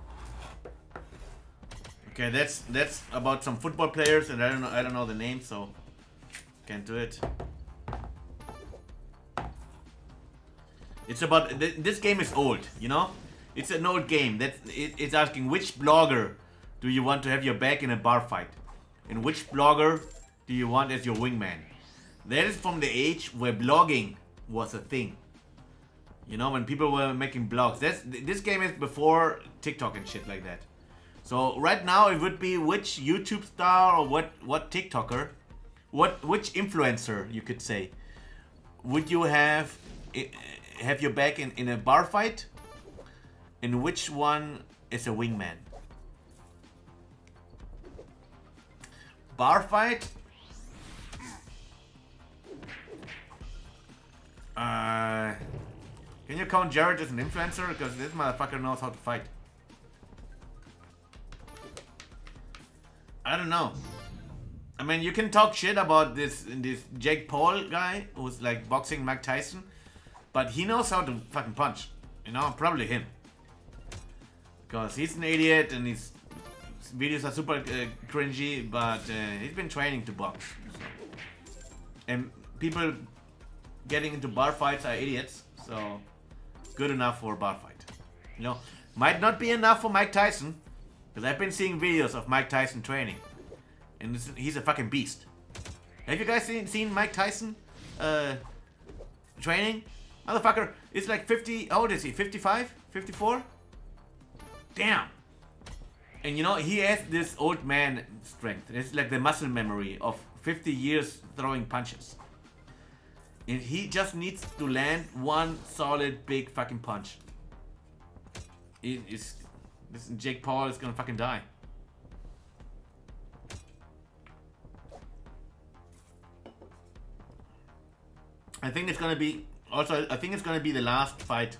okay, that's that's about some football players, and I don't know I don't know the name, so can't do it. It's about th this game is old, you know. It's an old game. That it, it's asking which blogger do you want to have your back in a bar fight, and which blogger do you want as your wingman. That is from the age where blogging was a thing. You know, when people were making blogs. That's, this game is before TikTok and shit like that. So right now it would be which YouTube star or what what TikToker, what which influencer you could say, would you have i- have your back in, in a bar fight? And which one is a wingman? Bar fight? Uh, can you count Jared as an influencer? Because this motherfucker knows how to fight. I don't know. I mean, you can talk shit about this this Jake Paul guy who's like boxing Mike Tyson, but he knows how to fucking punch. You know, probably him. Because he's an idiot and his videos are super uh, cringy, but uh, he's been training to box. So. And people getting into bar fights are idiots, so good enough for a bar fight. You know, might not be enough for Mike Tyson, because I've been seeing videos of Mike Tyson training, and this, he's a fucking beast. Have you guys seen, seen Mike Tyson uh, training? Motherfucker, it's like fifty, how old is he, fifty-five? fifty-four? Damn. And you know, he has this old man strength. It's like the muscle memory of fifty years throwing punches. And he just needs to land one solid big fucking punch. It is, this Jake Paul is gonna fucking die. I think it's gonna be also. I think it's gonna be the last fight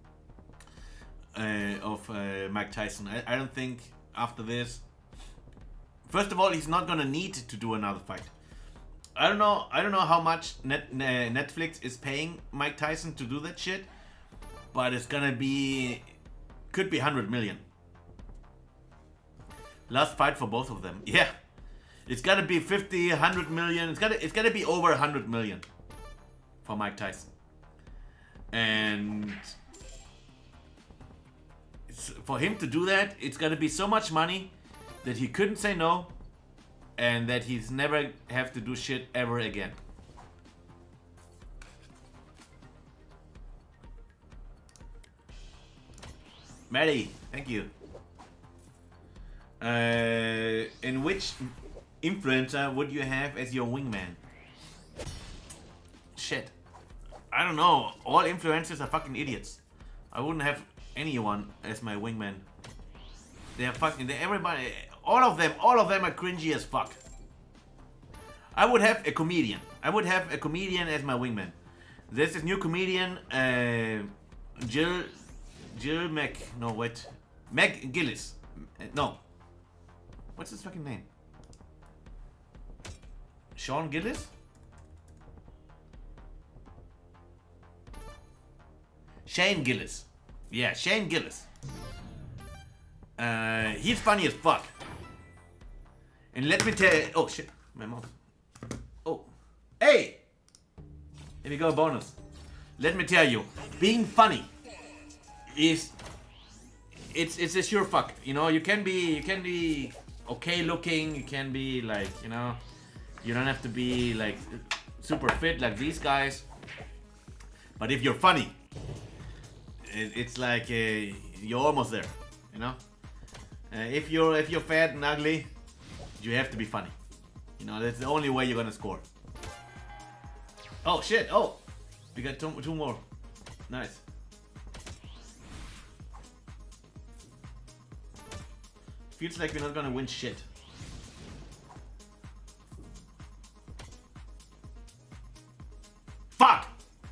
uh, of uh, Mike Tyson. I, I don't think after this. First of all, he's not gonna need to do another fight. I don't know. I don't know how much Net, uh, Netflix is paying Mike Tyson to do that shit, but it's gonna be, could be one hundred million. Last fight for both of them. Yeah, it's gotta be fifty, one hundred million. It's gotta, it's gotta be over one hundred million for Mike Tyson, and it's, for him to do that, it's gotta be so much money that he couldn't say no. And that he's never have to do shit ever again. Maddie, thank you. Uh, and which influencer would you have as your wingman? Shit. I don't know. All influencers are fucking idiots. I wouldn't have anyone as my wingman. They're fucking, they're everybody... All of them, all of them are cringy as fuck. I would have a comedian. I would have a comedian as my wingman. There's this new comedian, uh, Jill, Jill Mac, no wait, Meg Gillis. Uh, no. What's his fucking name? Sean Gillis? Shane Gillis. Yeah, Shane Gillis. Uh, he's funny as fuck. And let me tell you, oh shit, my mouth. Oh, hey! Here we go, bonus. Let me tell you, being funny is, it's it's a sure fuck. You know, you can be, you can be okay looking, you can be like, you know, you don't have to be like super fit like these guys. But if you're funny, it, it's like uh, you're almost there, you know. Uh, if you're if you're fat and ugly, you have to be funny. You know, that's the only way you're gonna score. Oh shit! Oh, we got two, two more. Nice. Feels like we're not gonna win shit. Fuck!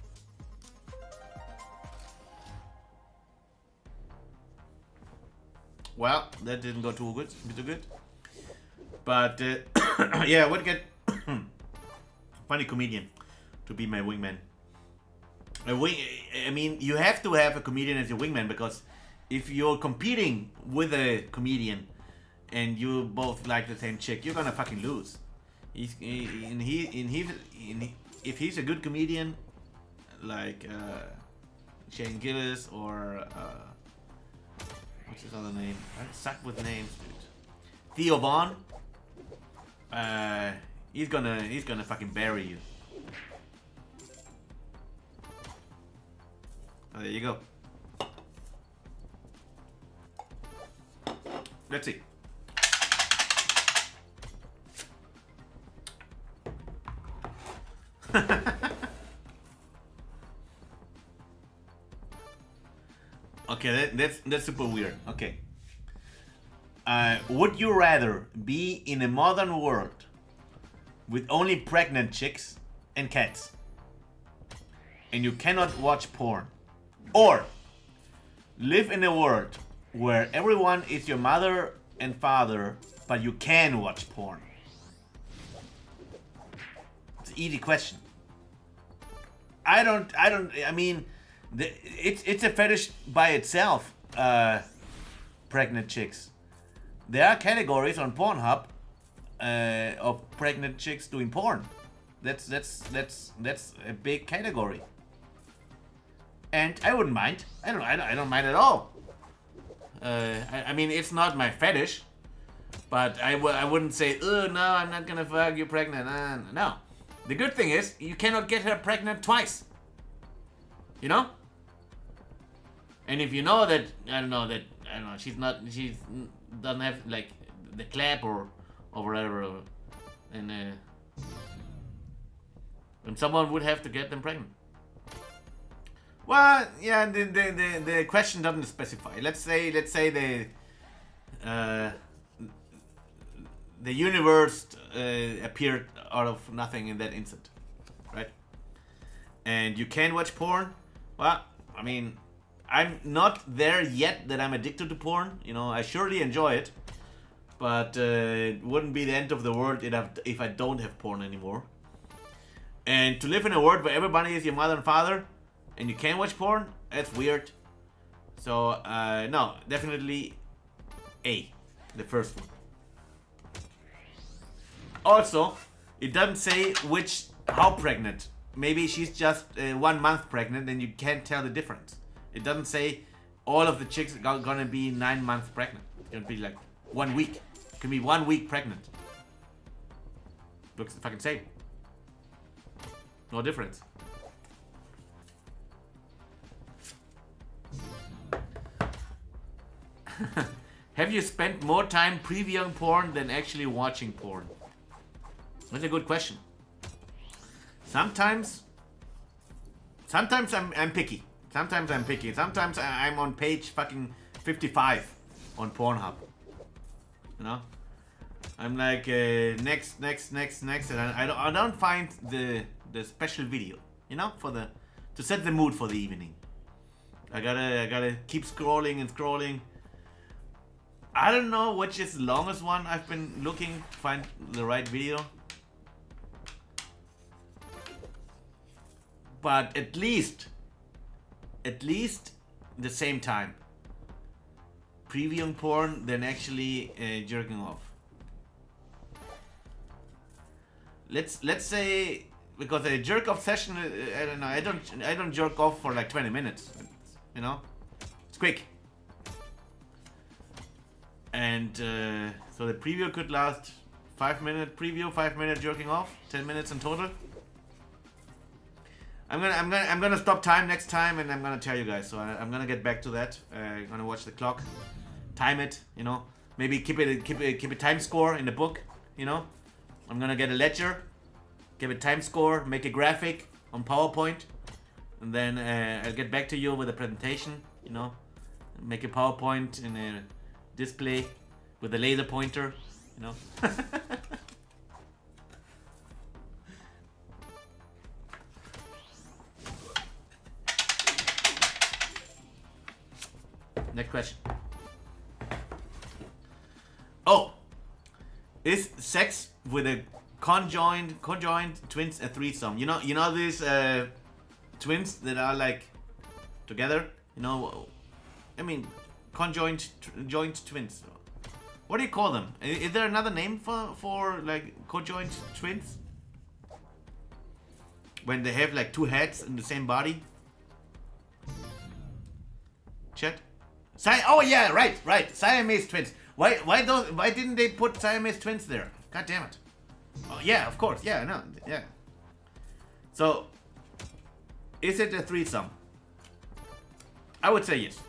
Well, that didn't go too good. Too good. But uh, yeah, I would get funny comedian to be my wingman. A wing. I mean, you have to have a comedian as your wingman, because if you're competing with a comedian and you both like the same chick, you're gonna fucking lose. He's in he in he, in he if he's a good comedian like uh, Shane Gillis or uh, what's his other name? I suck with names, dude. Theo Vaughn. Uh, he's gonna he's gonna fucking bury you. Oh, there you go. Let's see. Okay, that, that's that's super weird. Okay. Uh, would you rather be in a modern world with only pregnant chicks and cats, and you cannot watch porn, or live in a world where everyone is your mother and father, but you can watch porn? It's an easy question. I don't. I don't. I mean, the, it's it's a fetish by itself. Uh, pregnant chicks. There are categories on Pornhub uh, of pregnant chicks doing porn. That's that's that's that's a big category. And I wouldn't mind. I don't. I don't, I don't mind at all. Uh, I, I mean, it's not my fetish, but I w I wouldn't say, oh no, I'm not gonna fuck you pregnant. Uh, no. The good thing is you cannot get her pregnant twice. You know. And if you know that, I don't know that, I don't know, she's not, she's doesn't have like the clap or or whatever, and uh, and someone would have to get them pregnant. Well, yeah, the the the, the question doesn't specify. Let's say let's say the uh, the universe uh, appeared out of nothing in that instant, right? And you can watch porn. Well, I mean, I'm not there yet that I'm addicted to porn. You know, I surely enjoy it, but uh, it wouldn't be the end of the world if I, if I don't have porn anymore. And to live in a world where everybody is your mother and father, and you can watch porn, that's weird. So, uh, no, definitely A, the first one. Also, it doesn't say which, how pregnant. Maybe she's just uh, one month pregnant and you can't tell the difference. It doesn't say all of the chicks are gonna be nine months pregnant. It'll be like one week. It can be one week pregnant. Looks the fucking same. No difference. Have you spent more time previewing porn than actually watching porn? That's a good question. Sometimes, sometimes I'm, I'm picky. Sometimes I'm picky. Sometimes I'm on page fucking fifty-five on Pornhub. You know? I'm like, uh, next, next, next, next. And I, I, don't, I don't find the, the special video, you know, for the, to set the mood for the evening. I gotta, I gotta keep scrolling and scrolling. I don't know which is the longest one I've been looking to find the right video. But at least, at least the same time. Previewing porn than actually uh, jerking off. Let's let's say, because a jerk off session, uh, I don't know, I don't I don't jerk off for like twenty minutes. You know, it's quick. And uh, so the preview could last five minute preview, five minute jerking off, ten minutes in total. I'm gonna, I'm gonna, I'm gonna stop time next time, and I'm gonna tell you guys. So I, I'm gonna get back to that. Uh, I'm gonna watch the clock, time it. You know, maybe keep it, keep it, keep a time score in the book. You know, I'm gonna get a ledger, give a time score, make a graphic on PowerPoint, and then uh, I'll get back to you with a presentation. You know, make a PowerPoint in a display with a laser pointer. You know. Next question. Oh, is sex with a conjoined conjoined twins a threesome? You know, you know these uh, twins that are like together. You know, I mean, conjoined joint twins. What do you call them? Is, is there another name for for like conjoined twins? When they have like two heads in the same body. Chat. Si oh yeah, right, right. Siamese twins. Why, why don't, why didn't they put Siamese twins there? God damn it. Oh yeah, of course. Yeah, no, yeah. So, is it a threesome? I would say yes.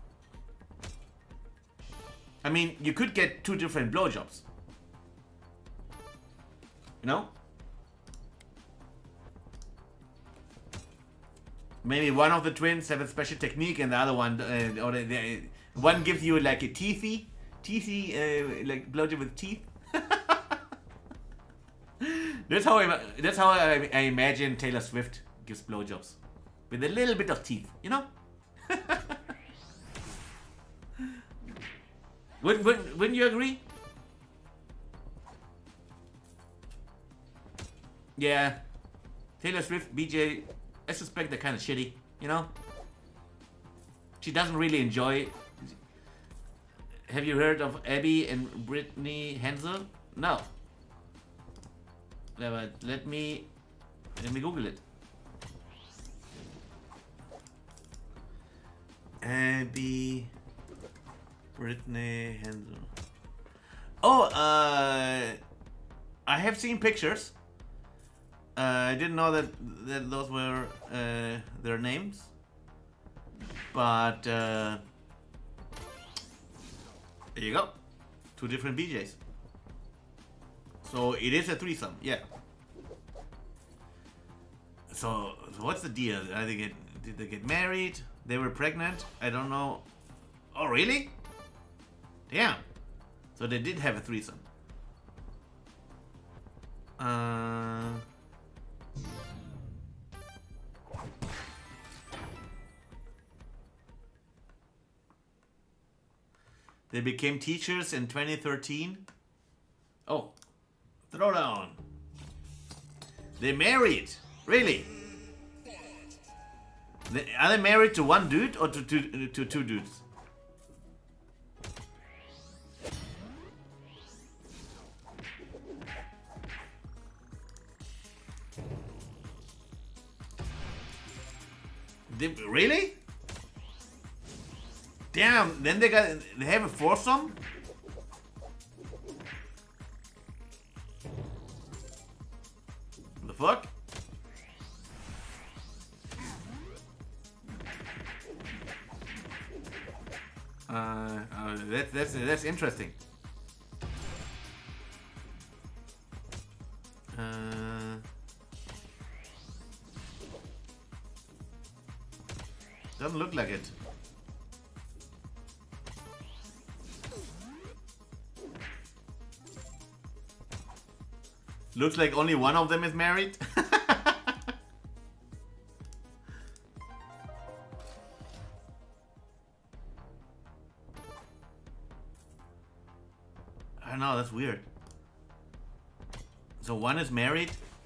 I mean, you could get two different blowjobs. You know? Maybe one of the twins have a special technique, and the other one, uh, or the, the, one gives you like a teethy, teethy, uh, like blowjob with teeth. That's how I, that's how I, I imagine Taylor Swift gives blowjobs, with a little bit of teeth, you know. Wouldn't, wouldn't, wouldn't you agree? Yeah, Taylor Swift, B J, I suspect they're kind of shitty, you know? She doesn't really enjoy... Have you heard of Abby and Brittany Hensel? No. Yeah, but let me... Let me Google it. Abby... Brittany Hensel. Oh, uh... I have seen pictures. Uh, I didn't know that, that those were uh, their names. But, uh... there you go. Two different B Js. So, it is a threesome, yeah. So, so what's the deal? Are they get, did they get married? They were pregnant? I don't know. Oh, really? Damn. So they did have a threesome. Uh... They became teachers in twenty thirteen. Oh, throw down. They married. Really? They, are they married to one dude or to two, to two dudes? They, really? Damn, then they got they have a foursome? The fuck? Uh, uh that's that's that's interesting. Uh Doesn't look like it. Looks like only one of them is married. I don't know, that's weird. So one is married.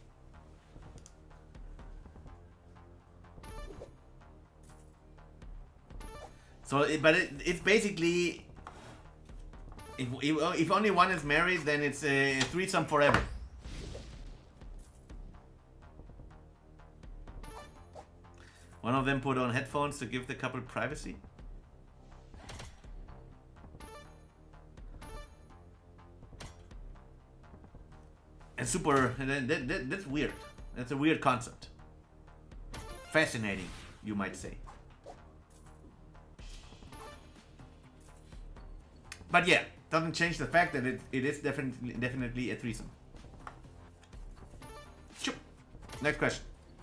So, it, but it, it's basically, if, if, if only one is married, then it's a threesome forever. One of them put on headphones to give the couple privacy. And super, that, that, that, that's weird. That's a weird concept. Fascinating, you might say. But yeah, doesn't change the fact that it, it is definitely definitely a threesome. Sure. Next question.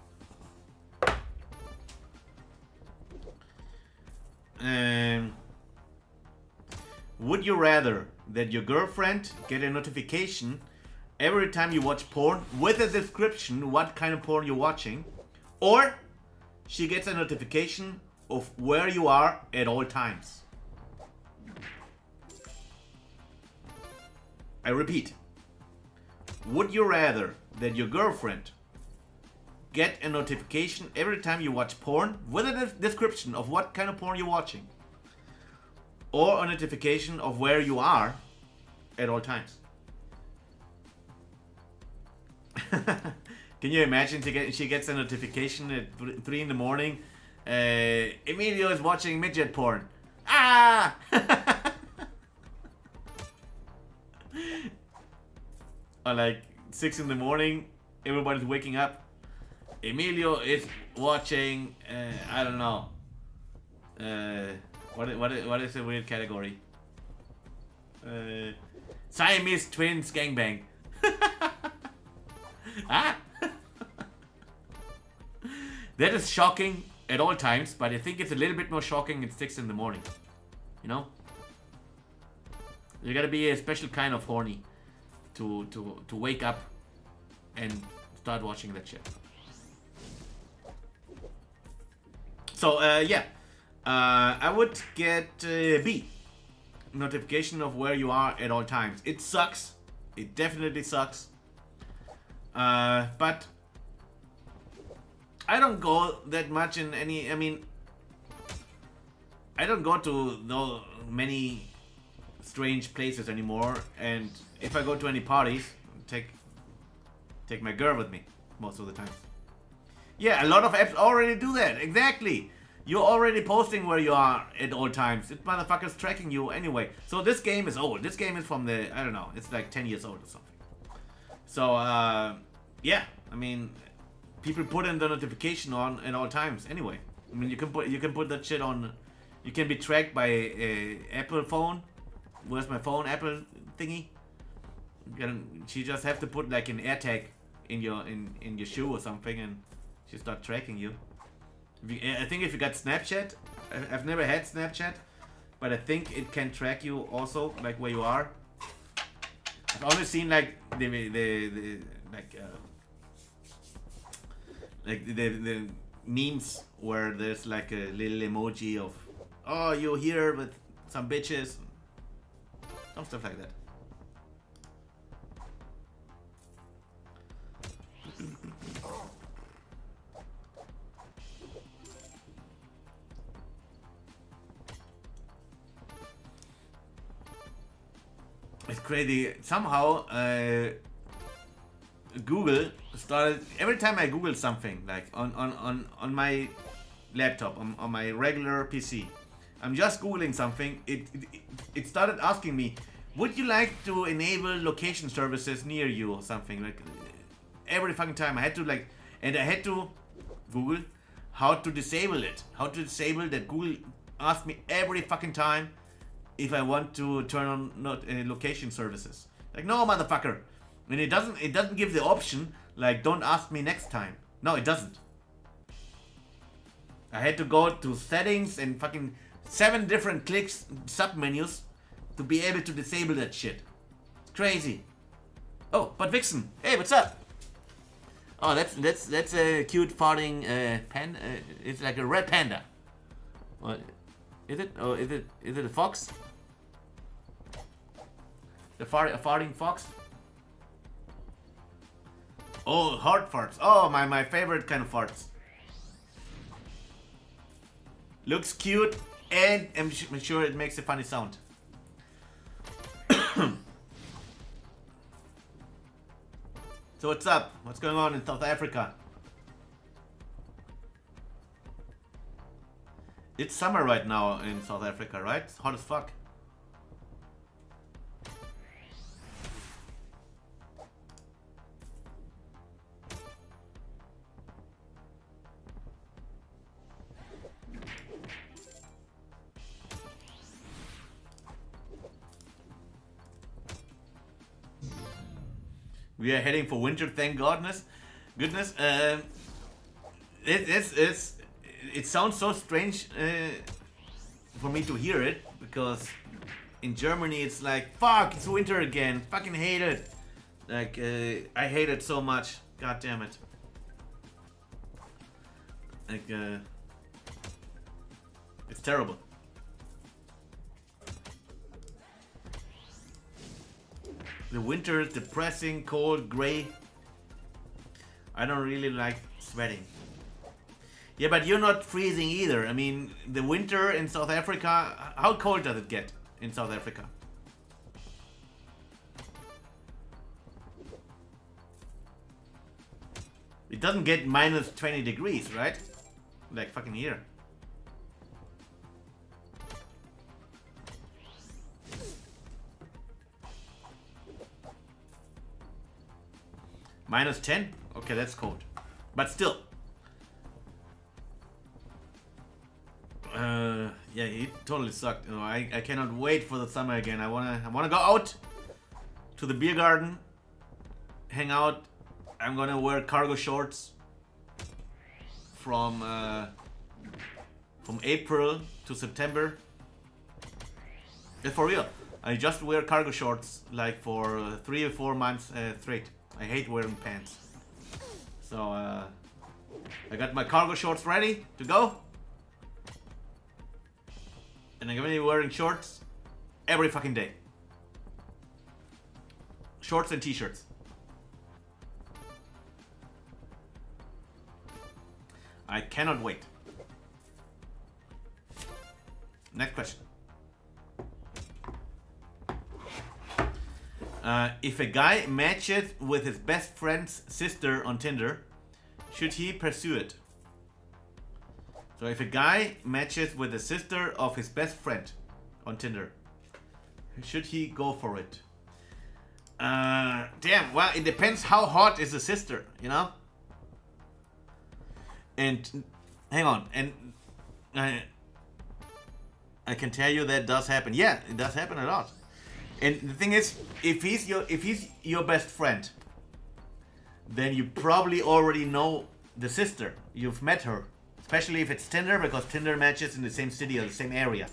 Um, would you rather that your girlfriend get a notification every time you watch porn with a description what kind of porn you're watching, or she gets a notification of where you are at all times? I repeat, would you rather that your girlfriend get a notification every time you watch porn with a de- description of what kind of porn you're watching, or a notification of where you are at all times? Can you imagine to get, she gets a notification at th- three in the morning, uh, Emilio is watching midget porn. Ah! Or like six in the morning, everybody's waking up. Emilio is watching, uh, I don't know. Uh, what, what, what is a weird category? Uh, Siamese twins gangbang. Ah! That is shocking at all times, but I think it's a little bit more shocking at six in the morning. You know? You gotta be a special kind of horny to to to wake up and start watching that shit. So uh, yeah, uh, I would get uh, B. Notification of where you are at all times. It sucks. It definitely sucks. Uh, but I don't go that much in any. I mean, I don't go to those many strange places anymore. And if I go to any parties, take take my girl with me most of the time. Yeah, a lot of apps already do that. Exactly. You're already posting where you are at all times. It motherfucker's tracking you anyway. So this game is old. This game is from the, I don't know, it's like ten years old or something. So, uh, yeah, I mean, people put in the notification on at all times anyway. I mean, you can put you can put that shit on, you can be tracked by a, a Apple phone. Where's my phone? Apple thingy. She just have to put like an AirTag in your in in your shoe or something, and she start tracking you. If you. I think if you got Snapchat, I've never had Snapchat, but I think it can track you also, like where you are. I've only seen like the the, the like uh, like the the memes where there's like a little emoji of, oh, you're here with some bitches, some stuff like that. It's crazy. Somehow, uh, Google started, every time I Google something, like on, on, on, on my laptop, on, on my regular P C, I'm just Googling something, it, it, it started asking me, would you like to enable location services near you or something? Like, every fucking time I had to like, and I had to Google how to disable it. How to disable that. Google asked me every fucking time if I want to turn on not uh, location services. Like, no, motherfucker. And it doesn't it doesn't give the option like, don't ask me next time. No, it doesn't. I had to go to settings and fucking seven different clicks, sub menus to be able to disable that shit. It's crazy. Oh, but Vixen, hey, what's up? Oh, that's that's that's a cute farting uh, pan. Uh, it's like a red panda. What is it? Oh, is it is it a fox? The fart a farting fox. Oh, hard farts. Oh, my my favorite kind of farts. Looks cute, and I'm, I'm sure it makes a funny sound. So what's up? What's going on in South Africa? It's summer right now in South Africa, right? It's hot as fuck. We are heading for winter, thank goodness. Goodness. Um, it, it's, it's, it sounds so strange uh, for me to hear it, because in Germany it's like, fuck, it's winter again. Fucking hate it. Like, uh, I hate it so much. God damn it. Like, uh, it's terrible. The winter is depressing, cold, gray. I don't really like sweating. Yeah, but you're not freezing either. I mean, the winter in South Africa, how cold does it get in South Africa? It doesn't get minus twenty degrees, right? Like fucking here. Minus ten? Okay, that's cold. But still. Uh, yeah, it totally sucked. You know, I, I cannot wait for the summer again. I wanna I wanna go out to the beer garden, hang out. I'm gonna wear cargo shorts from uh, From April to September. That's for real. I just wear cargo shorts like for uh, three or four months uh, straight. I hate wearing pants. So uh, I got my cargo shorts ready to go. And I'm gonna be wearing shorts every fucking day. Shorts and t-shirts. I cannot wait. Next question. Uh, if a guy matches with his best friend's sister on Tinder, should he pursue it? So if a guy matches with the sister of his best friend on Tinder, should he go for it? Uh, damn, well, it depends how hot is the sister, you know? And, hang on, and I, I can tell you that does happen. Yeah, it does happen a lot. And the thing is, if he's your if he's your best friend, then you probably already know the sister. You've met her, especially if it's Tinder, because Tinder matches in the same city or the same area.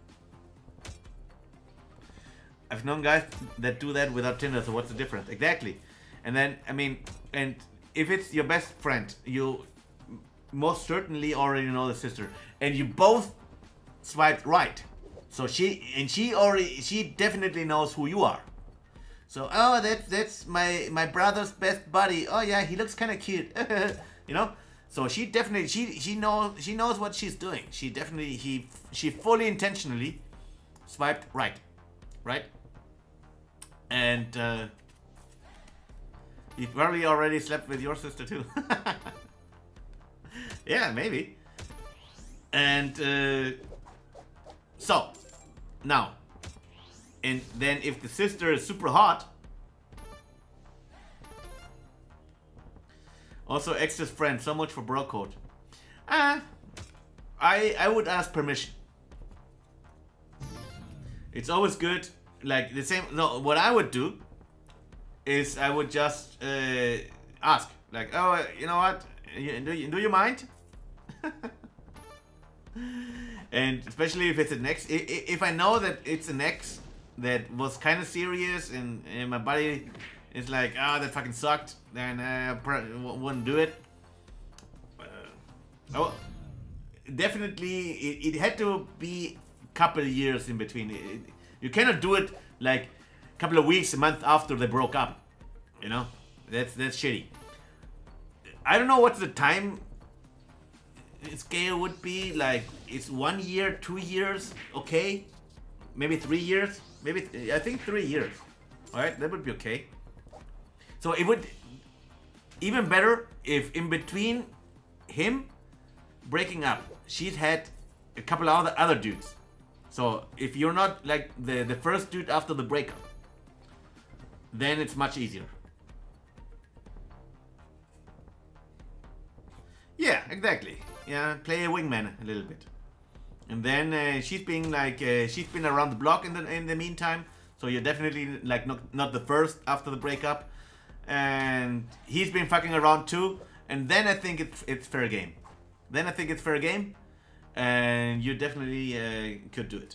I've known guys that do that without Tinder, so what's the difference? Exactly. And then, I mean, and if it's your best friend, you most certainly already know the sister, and you both swiped right. So she and she already she definitely knows who you are. So oh that that's my my brother's best buddy. Oh yeah, he looks kind of cute. You know. So she definitely she she knows she knows what she's doing. She definitely he she fully intentionally swiped right, right. And uh, he probably already slept with your sister too. Yeah, maybe. And uh, so now, and then if the sister is super hot, also ex's friend, so much for bro code. Ah, I I would ask permission. It's always good, like the same. No, what I would do is I would just uh, ask, like, oh, you know what? You- Do you, do you mind? And especially if it's an ex, i- i- if I know that it's an ex that was kind of serious, and, and my buddy is like, ah, that fucking sucked, then I probably wouldn't do it. Uh, oh, definitely, it, it had to be a couple of years in between. It, it- you cannot do it like a couple of weeks, a month after they broke up. You know, that's that's shitty. I don't know what the time scale would be. Like, it's one year, two years, okay? Maybe three years. Maybe th- I think three years. All right, that would be okay. So it would even better if in between him breaking up, she'd had a couple of other other dudes. So if you're not like the the first dude after the breakup, then it's much easier. Yeah, exactly. Yeah, play a wingman a little bit, and then uh, she's being like uh, she's been around the block in the in the meantime. So you're definitely like not not the first after the breakup, and he's been fucking around too. And then I think it's it's fair game. Then I think it's fair game, and you definitely uh, could do it.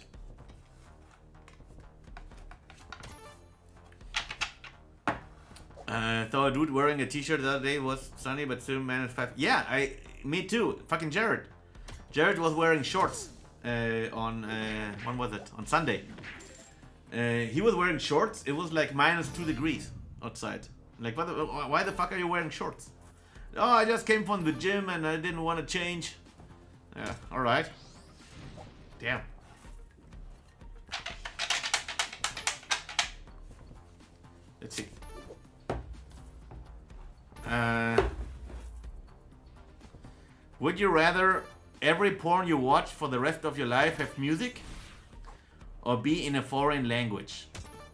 Uh, saw a dude wearing a t-shirt the other day. It was sunny, but still minus five. Yeah, I, me too. Fucking Jared. Jared was wearing shorts uh, on, uh, when was it? On Sunday. Uh, he was wearing shorts. It was like minus two degrees outside. Like, what the, why the fuck are you wearing shorts? Oh, I just came from the gym and I didn't want to change. Yeah, alright. Damn. Let's see. Uh, would you rather every porn you watch for the rest of your life have music, or be in a foreign language?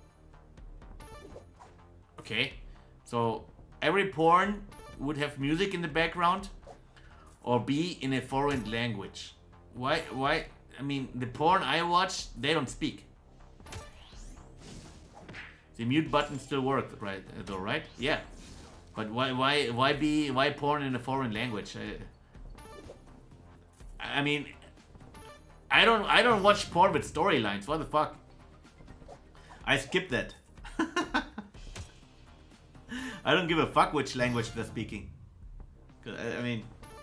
Okay, so every porn would have music in the background, or be in a foreign language. Why? Why? I mean, the porn I watch, they don't speak. The mute button still works, right? Though, right? Yeah. But why? Why? Why be? Why porn in a foreign language? I, I mean, I don't I don't watch porn with storylines. What the fuck? I skip that. I don't give a fuck which language they're speaking. 'Cause, I I mean,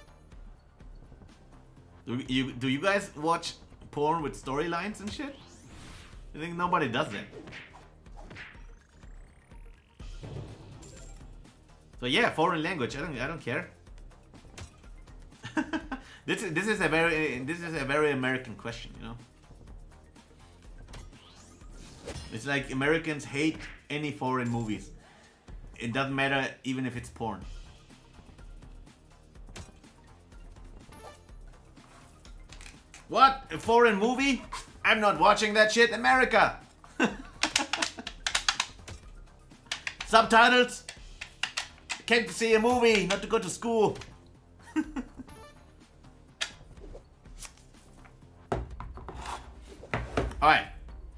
do you do you guys watch porn with storylines and shit? I think nobody does that. So yeah, foreign language. I don't I don't care. This is this is a very this is a very American question, you know. It's like Americans hate any foreign movies. It doesn't matter even if it's porn. What? A foreign movie? I'm not watching that shit. America. Subtitles. Came to see a movie, not to go to school. Alright.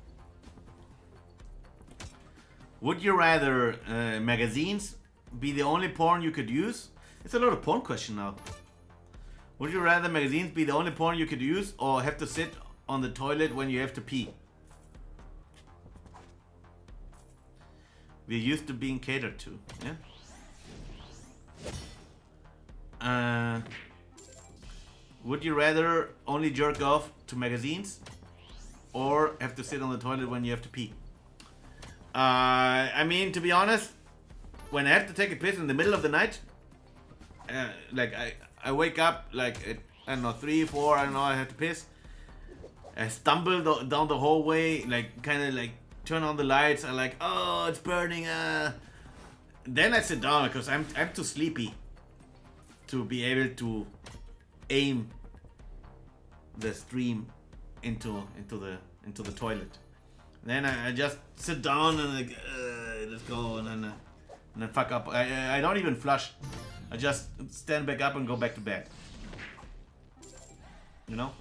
Would you rather uh, magazines be the only porn you could use? It's a lot of porn question now. Would you rather magazines be the only porn you could use or have to sit on the toilet when you have to pee? We're used to being catered to, yeah? Uh, would you rather only jerk off to magazines or have to sit on the toilet when you have to pee? Uh, I mean, to be honest, when I have to take a piss in the middle of the night, uh, like I, I wake up like at, I don't know, three, four, I don't know, I have to piss. I stumble do down the hallway, like kind of like turn on the lights. I like, oh, it's burning. Uh. Then I sit down because I'm I'm too sleepy to be able to aim the stream into into the into the toilet. Then I, I just sit down and like, uh, let's go, and then uh, and then fuck up. I I don't even flush. I just stand back up and go back to bed. You know.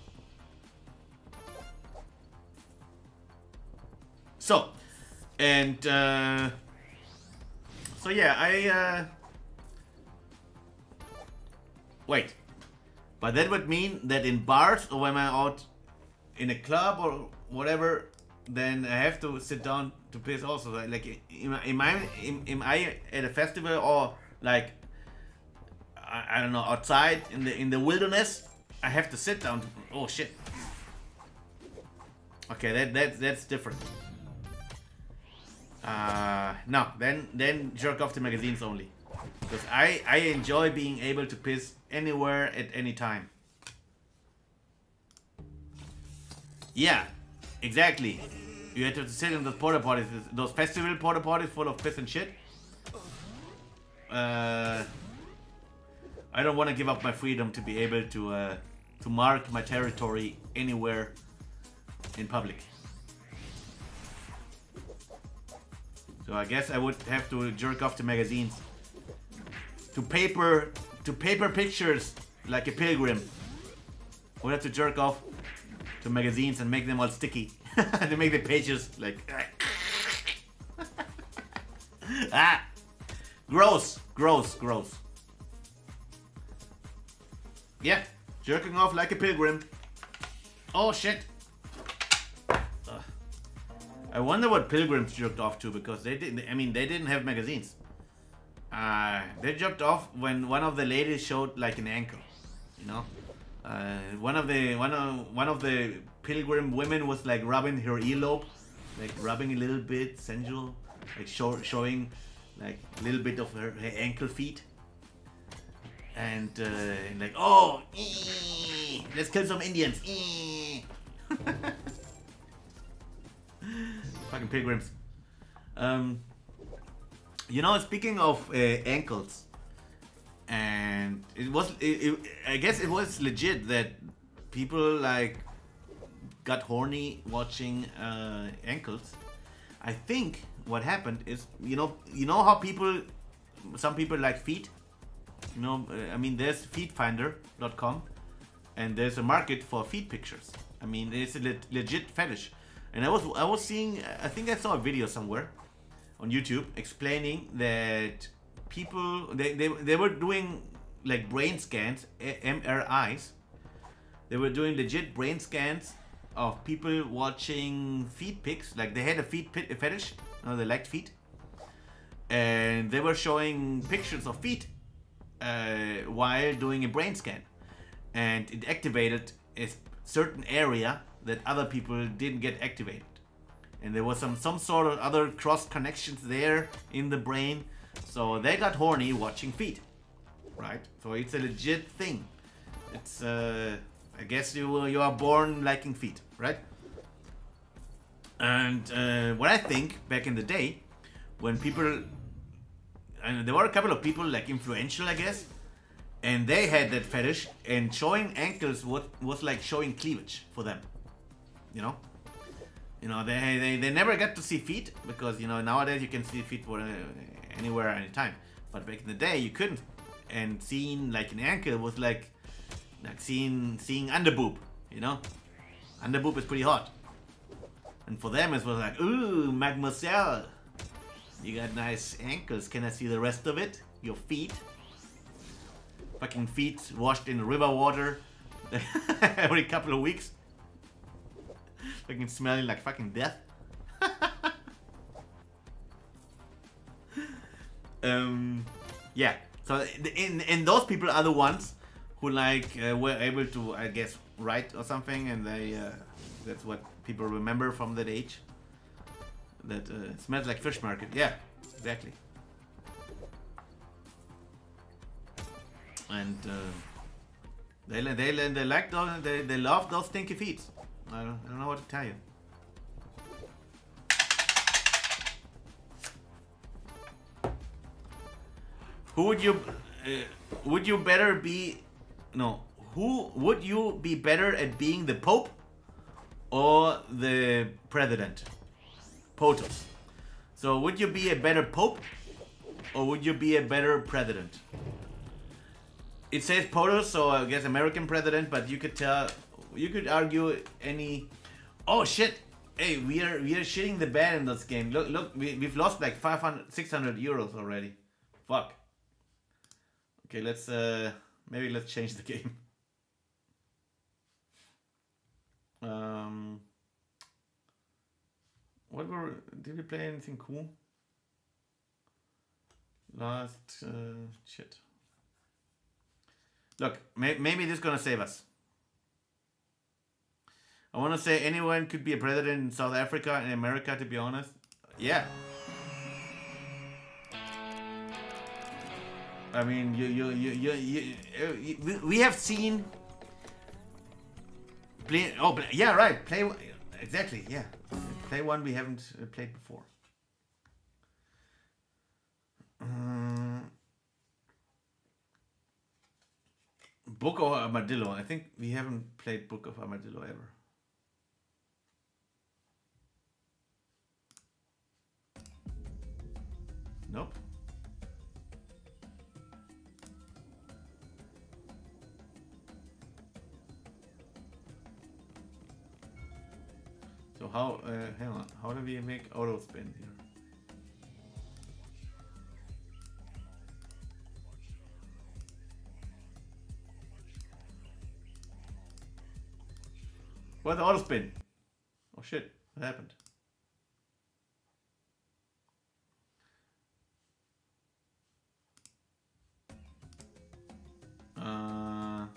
So, and uh, so yeah, I uh, wait, but that would mean that in bars or when I'm out in a club or whatever, then I have to sit down to piss also. Like, am I, am I, am I at a festival or like, I, I don't know, outside in the in the wilderness? I have to sit down. To, oh shit. Okay, that that that's different. Uh, no, then then jerk off to magazines only, because I I enjoy being able to piss anywhere at any time. Yeah, exactly. You have to sit in those porta potties, those festival porta potties full of piss and shit. Uh, I don't want to give up my freedom to be able to uh, to mark my territory anywhere in public. So I guess I would have to jerk off to magazines, to paper, to paper pictures like a pilgrim. I would have to jerk off to magazines and make them all sticky. To make the pages like ah, gross, gross, gross. Yeah, jerking off like a pilgrim. Oh shit. Ugh. I wonder what pilgrims jerked off to, because they didn't. I mean, they didn't have magazines. Uh, they jerked off when one of the ladies showed like an ankle. You know, uh, one of the one of one of the pilgrim women was like rubbing her earlobe, like rubbing a little bit, sensual, like show, showing like a little bit of her, her ankle feet. And uh, like, oh, ee, let's kill some Indians. Ee. Fucking pilgrims. Um, you know, speaking of uh, ankles, and it was, it, it, I guess it was legit that people like got horny watching uh, ankles. I think what happened is, you know, you know how people, some people like feet. You know, I mean, there's feet finder dot com, and there's a market for feet pictures. I mean, it's a le legit fetish. And I was I was seeing, I think I saw a video somewhere on YouTube explaining that people, they, they, they were doing like brain scans, M R Is, They were doing legit brain scans of people watching feet pics. Like they had a feet pit, a fetish. No, they liked feet. And they were showing pictures of feet uh, while doing a brain scan. And it activated a certain area that other people didn't get activated. And there was some, some sort of other cross connections there in the brain. So they got horny watching feet. Right? So it's a legit thing. It's, uh, I guess you, you are born liking feet, right? And uh, what I think, back in the day, when people, and there were a couple of people like influential, I guess, and they had that fetish, and showing ankles was, was like showing cleavage for them, you know? You know, they, they, they never got to see feet, because, you know, nowadays you can see feet for, uh, anywhere, anytime. But back in the day, you couldn't. And seeing like an ankle was like, like seeing, seeing underboob, you know? Underboob is pretty hot. And for them, it was like, ooh, mademoiselle, you got nice ankles. Can I see the rest of it? Your feet. Fucking feet washed in river water every couple of weeks. Fucking smelling like fucking death. um, yeah. So, in, and those people are the ones who like uh, were able to, I guess, write or something, and they uh, that's what people remember from that age. That uh, it smells like fish market. Yeah, exactly. And uh, they they they like those, they they love those stinky feet. I don't, I don't know what to tell you. Who would you uh, would you better be? No, who would you be better at being, the Pope or the President? POTUS. So would you be a better Pope or would you be a better President? It says POTUS, so I guess American President, but you could tell, you could argue any. Oh shit! Hey, we are we are shitting the bed in this game. Look, look, we we've lost like five hundred, six hundred euros already. Fuck. Okay, let's uh maybe let's change the game. Um. What were, did we play anything cool? Last, uh, shit. Look, may, maybe this is gonna save us. I wanna say anyone could be a president in South Africa and America, to be honest. Yeah. I mean, you, you, you, you, you, you we, we have seen. Play, oh, yeah, right. Play, exactly, yeah. Play one we haven't played before. Um, Book of Armadillo. I think we haven't played Book of Armadillo ever. Nope. So how, uh, hang on, how do we make auto spin here? What's the auto spin? Oh shit, what happened? Uh,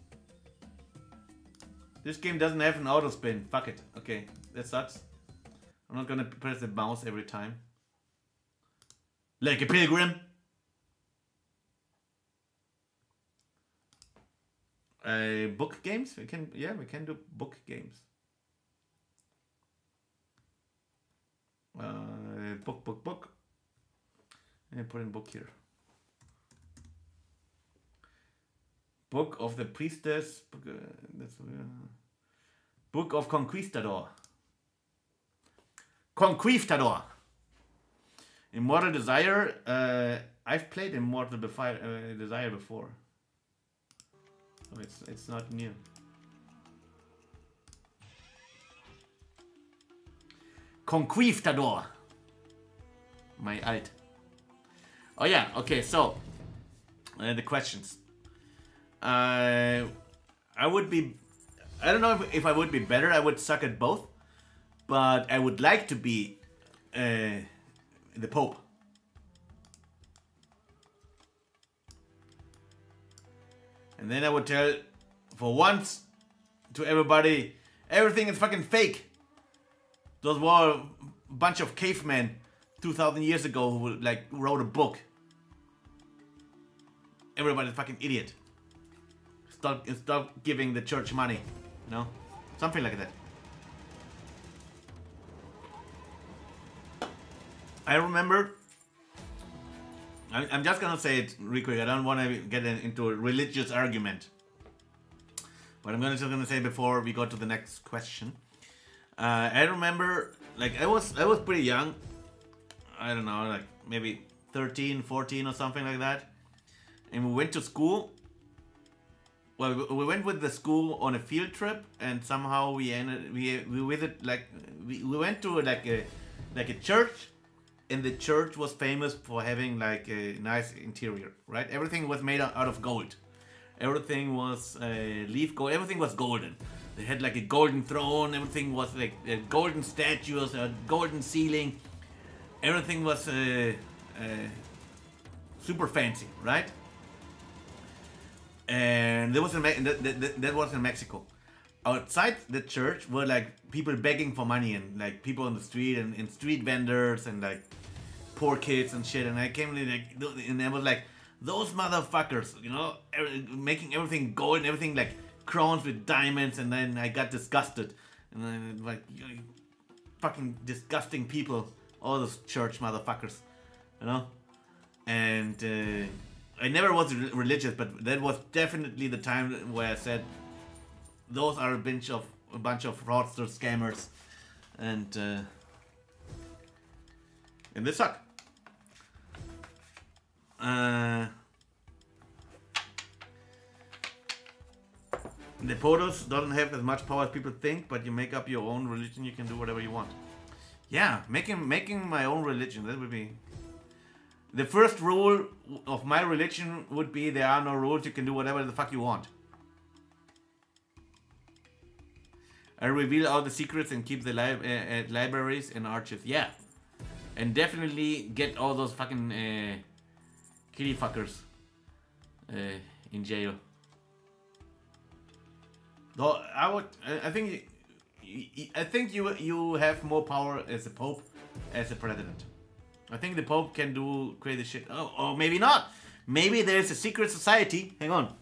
this game doesn't have an auto spin. Fuck it. Okay, that sucks. I'm not gonna press the mouse every time. Like a pilgrim. Uh, book games? We can, yeah, we can do book games. Uh, book, book, book. And put in book here. Book of the Priestess. Book, uh, that's, uh, Book of Conquistador. Conquistador. Immortal Desire. Uh, I've played Immortal Defi uh, Desire before. So it's, it's not new. Conquistador. My alt. Oh yeah, okay, so uh, the questions. Uh, I would be I don't know if, if I would be better. I would suck at both, but I would like to be uh, the Pope. And then I would tell, for once, to everybody, everything is fucking fake. Those were a bunch of cavemen two thousand years ago who like wrote a book. Everybody's a fucking idiot. Stop, stop giving the church money, you know? Something like that. I remember, I'm just gonna say it real quick, I don't want to get into a religious argument. But I'm gonna just gonna say before we go to the next question. Uh, I remember, like, I was, I was pretty young. I don't know, like, maybe thirteen, fourteen or something like that. And we went to school. Well, we went with the school on a field trip, and somehow we ended, we we visited, like, we, we went to like a like a church, and the church was famous for having like a nice interior, right? Everything was made out of gold. Everything was uh, leaf gold. Everything was golden. They had like a golden throne. Everything was like uh, golden statues, a golden ceiling. Everything was uh, uh, super fancy, right? And there was in Me- that, that, that was in Mexico. Outside the church were like people begging for money, and like people on the street, and, and street vendors, and like poor kids and shit. And I came in, like, and I was like, those motherfuckers, you know, er- making everything gold and everything like crowns with diamonds. And then I got disgusted, and then like, you know, fucking disgusting people, all those church motherfuckers, you know. And uh, I never was re- religious, but that was definitely the time where I said, those are a bunch of a bunch of fraudsters, scammers, and uh, and they suck. Uh, the POTUS doesn't have as much power as people think, but you make up your own religion. You can do whatever you want. Yeah, making making my own religion. That would be the first rule of my religion. Would be there are no rules. You can do whatever the fuck you want. I reveal all the secrets and keep the li- uh, uh, libraries and archives. Yeah, and definitely get all those fucking uh, kitty fuckers uh, in jail. Though I would, I I think, I think you you have more power as a pope, as a president. I think the pope can do crazy shit. Oh, or maybe not. Maybe there's a secret society. Hang on.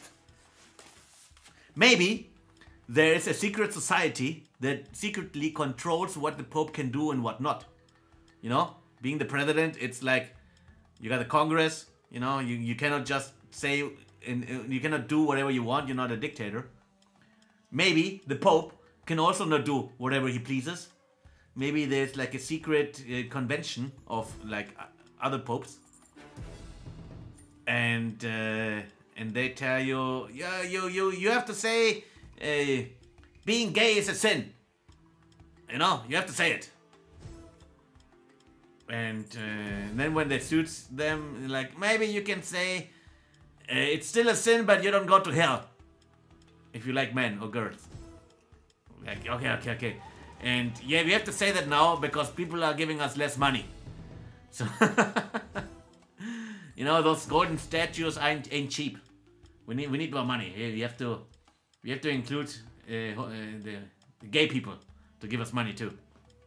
Maybe there is a secret society that secretly controls what the Pope can do and what not. You know, being the president, it's like you got the Congress. You know, you, you cannot just say, and you cannot do whatever you want. You're not a dictator. Maybe the Pope can also not do whatever he pleases. Maybe there's like a secret uh, convention of like other popes, and uh, and they tell you, yeah, you you you have to say. Uh, being gay is a sin. You know, you have to say it. And uh, then when that suits them, like, maybe you can say uh, it's still a sin, but you don't go to hell if you like men or girls. Like, okay, okay, okay. And yeah, we have to say that now because people are giving us less money. So, you know, those golden statues ain't, ain't cheap. We need we need more money. We have to. We have to include uh, uh, the, the gay people to give us money too.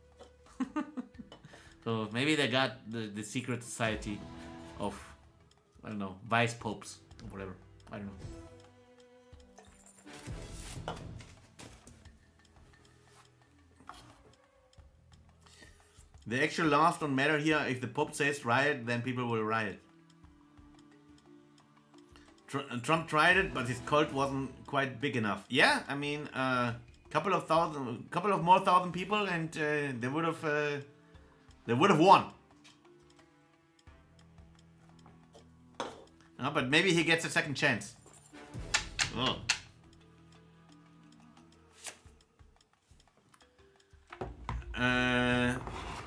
So maybe they got the, the secret society of, I don't know, vice popes or whatever. I don't know. The actual laws don't matter here. If the Pope says riot, then people will riot. Trump tried it, but his cult wasn't quite big enough. Yeah, I mean, a uh, couple of thousand, couple of more thousand people, and uh, they would have, uh, they would have won. No, but maybe he gets a second chance. Oh. Uh.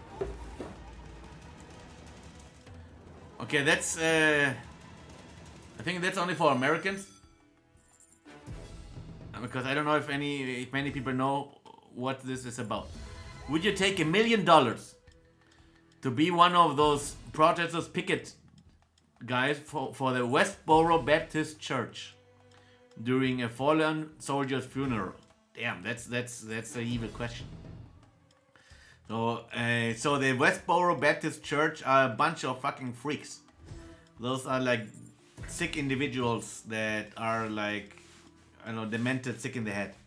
Okay, that's. Uh, I think that's only for Americans. because I don't know if any, if many people know what this is about. Would you take a million dollars to be one of those protesters, picket guys for, for the Westboro Baptist Church during a fallen soldier's funeral? Damn, that's that's that's an evil question. So, uh, so the Westboro Baptist Church are a bunch of fucking freaks. Those are like sick individuals that are like, I don't know, demented, sick in the head.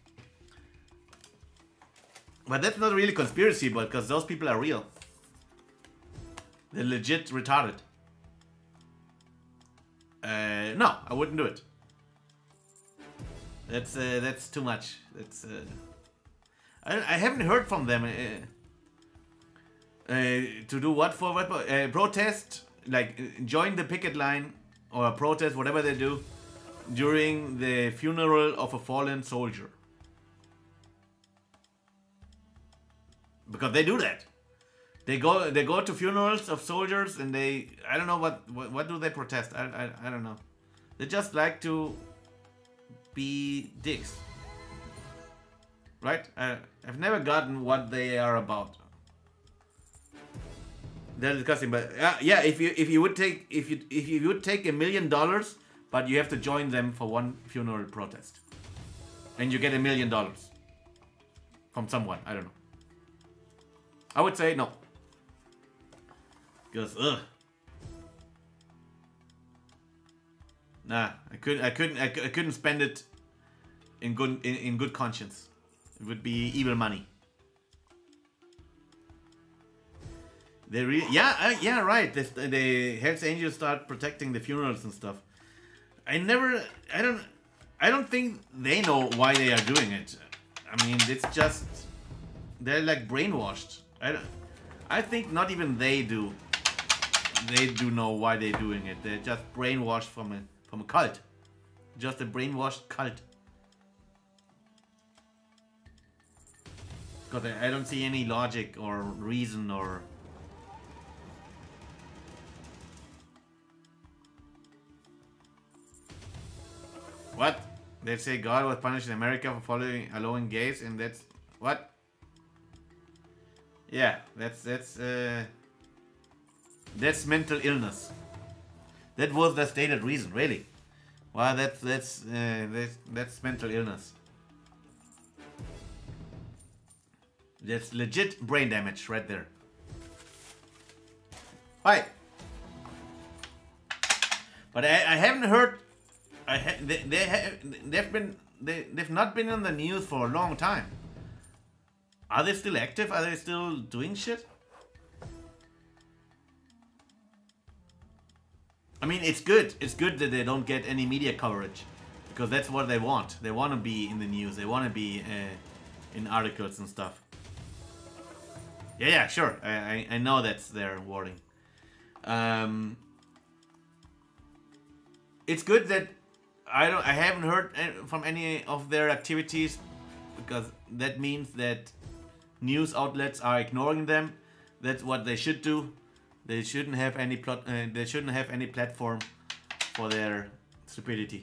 But that's not really conspiracy, but because those people are real. They're legit retarded. Uh, no, I wouldn't do it. That's uh, that's too much. That's uh, I I haven't heard from them. Uh, uh, to do what for? What uh, protest? Like uh, join the picket line or protest, whatever they do, during the funeral of a fallen soldier. Because they do that. They go they go to funerals of soldiers and they, I don't know what what, what do they protest? I, I I don't know. They just like to be dicks. Right? I, I've never gotten what they are about. They're disgusting, but uh, yeah, if you if you would take if you if you would take a million dollars, but you have to join them for one funeral protest, and you get a million dollars from someone, I don't know. I would say no. Because ugh. Nah, I couldn't. I couldn't. I, I couldn't spend it in good in, in good conscience. It would be evil money. They really, yeah, uh, yeah, right. The, the Hells Angels start protecting the funerals and stuff. I never. I don't. I don't think they know why they are doing it. I mean, it's just they're like brainwashed. I don't. I think not even they do. They do know why they're doing it. They're just brainwashed from a from a cult. Just a brainwashed cult. Because I, I don't see any logic or reason or. What? They say God was punishing America for following allowing gays, and that's what? Yeah, that's that's uh, that's mental illness. That was the stated reason, really. Well, that's that's uh, that's that's mental illness. That's legit brain damage right there. Right. But I, I haven't heard. I ha they they have they've been they they've not been on the news for a long time. Are they still active? Are they still doing shit? I mean, it's good. It's good that they don't get any media coverage, because that's what they want. They want to be in the news. They want to be uh, in articles and stuff. Yeah, yeah, sure. I I, I know that's their wording. Um, it's good that. I don't. I haven't heard from any of their activities, because that means that news outlets are ignoring them. That's what they should do. They shouldn't have any plot. Uh, they shouldn't have any platform for their stupidity.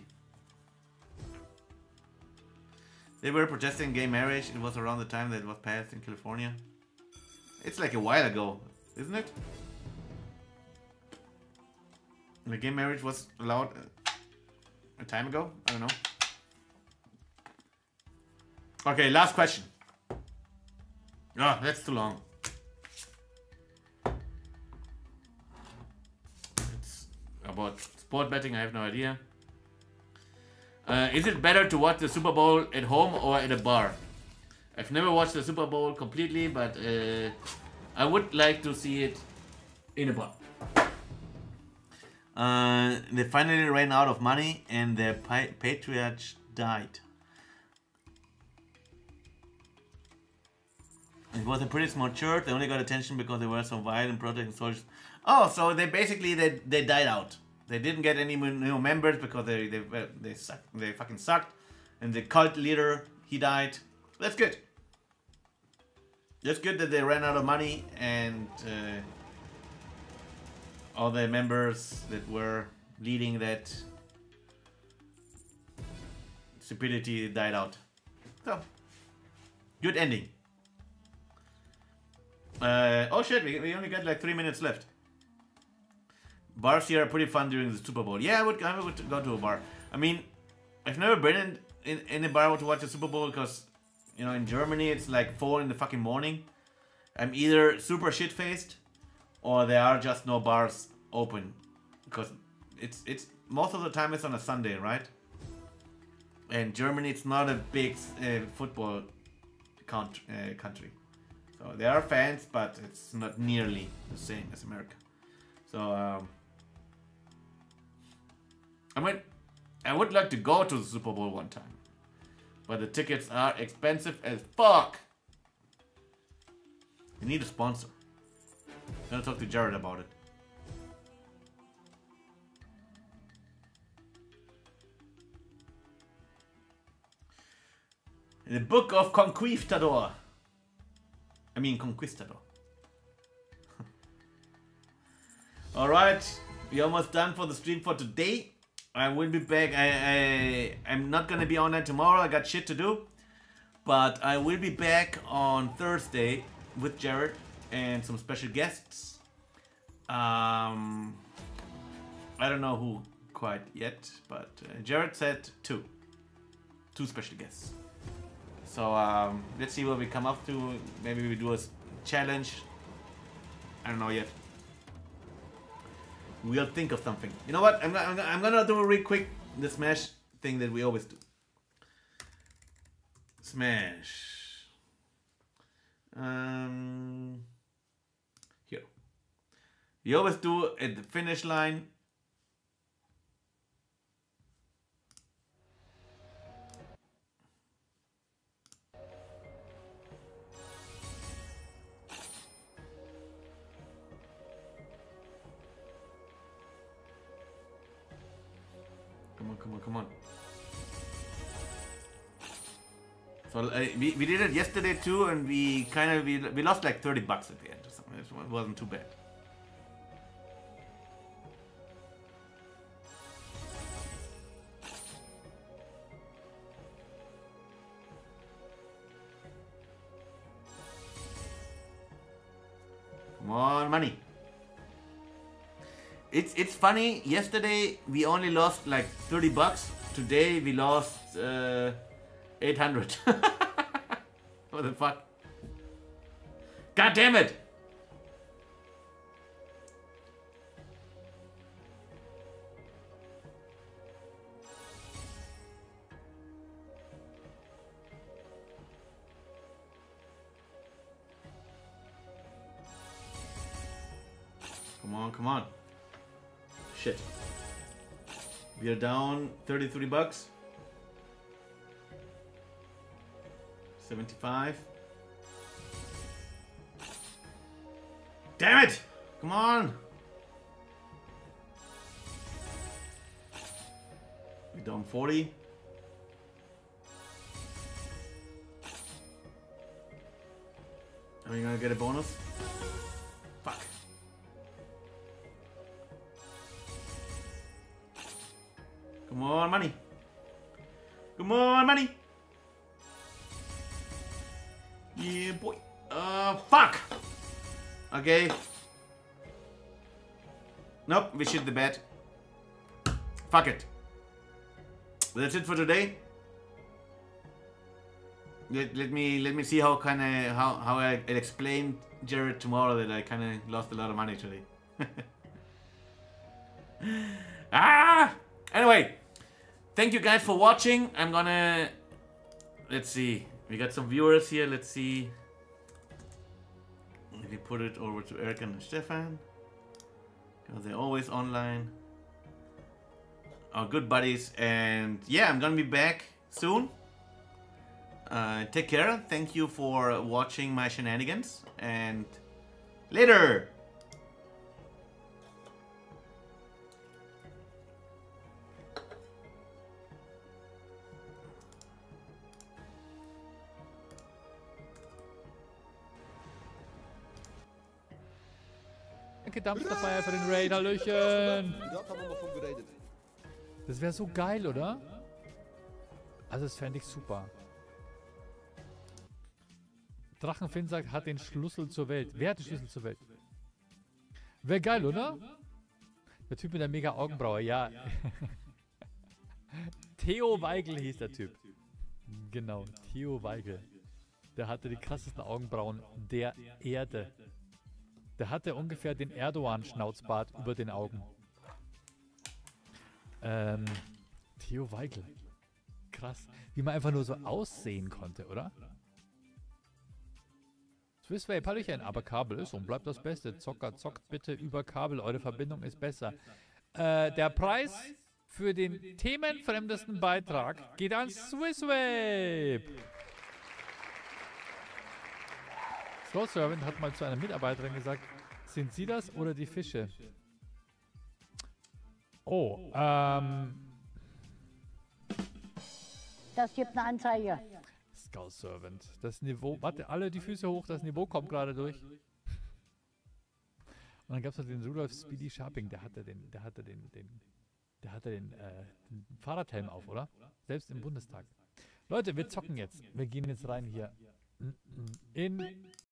They were protesting gay marriage. It was around the time that it was passed in California. It's like a while ago, isn't it? The gay marriage was allowed. Uh, A time ago? I don't know. Okay, last question. Oh, that's too long. It's about sport betting, I have no idea. Uh, is it better to watch the Super Bowl at home or at a bar? I've never watched the Super Bowl completely, but uh, I would like to see it in a bar. Uh, they finally ran out of money and their pa patriarch died. It was a pretty small church. They only got attention because they were so violent, protecting soldiers. Oh, so they basically they they died out. They didn't get any new members because they they they sucked. They fucking sucked. And the cult leader, he died. That's good. That's good that they ran out of money and. Uh, all the members that were leading that stupidity died out. So, good ending. Uh, oh shit, we, we only got like three minutes left. Bars here are pretty fun during the Super Bowl. Yeah, I would, I would go to a bar. I mean, I've never been in, in, in a bar to watch the Super Bowl because, you know, in Germany it's like four in the fucking morning. I'm either super shit-faced or there are just no bars open. Because it's, it's most of the time it's on a Sunday, right? And Germany, it's not a big uh, football count, uh, country. So there are fans, but it's not nearly the same as America. So, um... I mean, I would like to go to the Super Bowl one time. But the tickets are expensive as fuck. You need a sponsor. I'm gonna talk to Jared about it. In the Book of Conquistador. I mean, Conquistador. Alright, we're almost done for the stream for today. I will be back. I, I, I'm not gonna be online tomorrow. I got shit to do. But I will be back on Thursday with Jared and some special guests. Um, I don't know who quite yet, but uh, Jared said two. Two special guests. So um, let's see what we come up to. Maybe we do a challenge. I don't know yet. We'll think of something. You know what? I'm gonna, I'm gonna do a real quick the Smash thing that we always do. Smash. Um, here. We always do at the finish line. Come on, come on, come on. So uh, we, we did it yesterday too, and we kind of we, we lost like thirty bucks at the end or something. It wasn't too bad. Come on, money. It's it's funny. Yesterday we only lost like thirty bucks. Today we lost uh, eight hundred. What the fuck? God damn it! Come on, come on. Shit. We are down thirty-three bucks. seventy-five. Damn it! Come on! We're down forty. Are we gonna get a bonus? Fuck. Come on, money. Come on, money. Yeah, boy. Uh, fuck. Okay. Nope, we shit the bed. Fuck it. That's it for today. Let, let me let me see how kind of how how I I'll explain Jared tomorrow that I kind of lost a lot of money today. Ah. Anyway, thank you guys for watching. I'm gonna... Let's see. We got some viewers here. Let's see. If we put it over to Eric and Stefan. Because they're always online. Our good buddies. And yeah, I'm gonna be back soon. Uh, take care. Thank you for watching my shenanigans. And later! Danke Dumpsterfire für den Raid, Hallöchen! Das wäre so geil, oder? Also das fände ich super. Drachenfinn sagt, hat den Schlüssel zur Welt. Wer hat den Schlüssel zur Welt? Wäre geil, oder? Der Typ mit der mega Augenbraue, ja. Theo Weigel hieß der Typ. Genau, Theo Weigel. Der hatte die krassesten Augenbrauen der Erde. Der hatte ungefähr den Erdogan-Schnauzbart über den Augen. Ähm, Theo Weigel. Krass. Wie man einfach nur so aussehen konnte, oder? Swissway, Hallöchen, aber Kabel ist und bleibt das Beste. Zocker, zockt bitte über Kabel, eure Verbindung ist besser. Äh, der Preis für den themenfremdesten Beitrag geht an Swissway. Slow Servant hat mal zu einer Mitarbeiterin gesagt, sind Sie das oder die Fische? Oh, ähm... Das gibt eine Anzeige. Skull Servant. Das Niveau... Warte, alle die Füße hoch, das Niveau kommt gerade durch. Und dann gab es noch den Rudolf Speedy Sharping, der hatte den... Der hatte den... den der hatte den, äh, den Fahrradhelm auf, oder? Selbst im Bundestag. Leute, wir zocken jetzt. Wir gehen jetzt rein hier in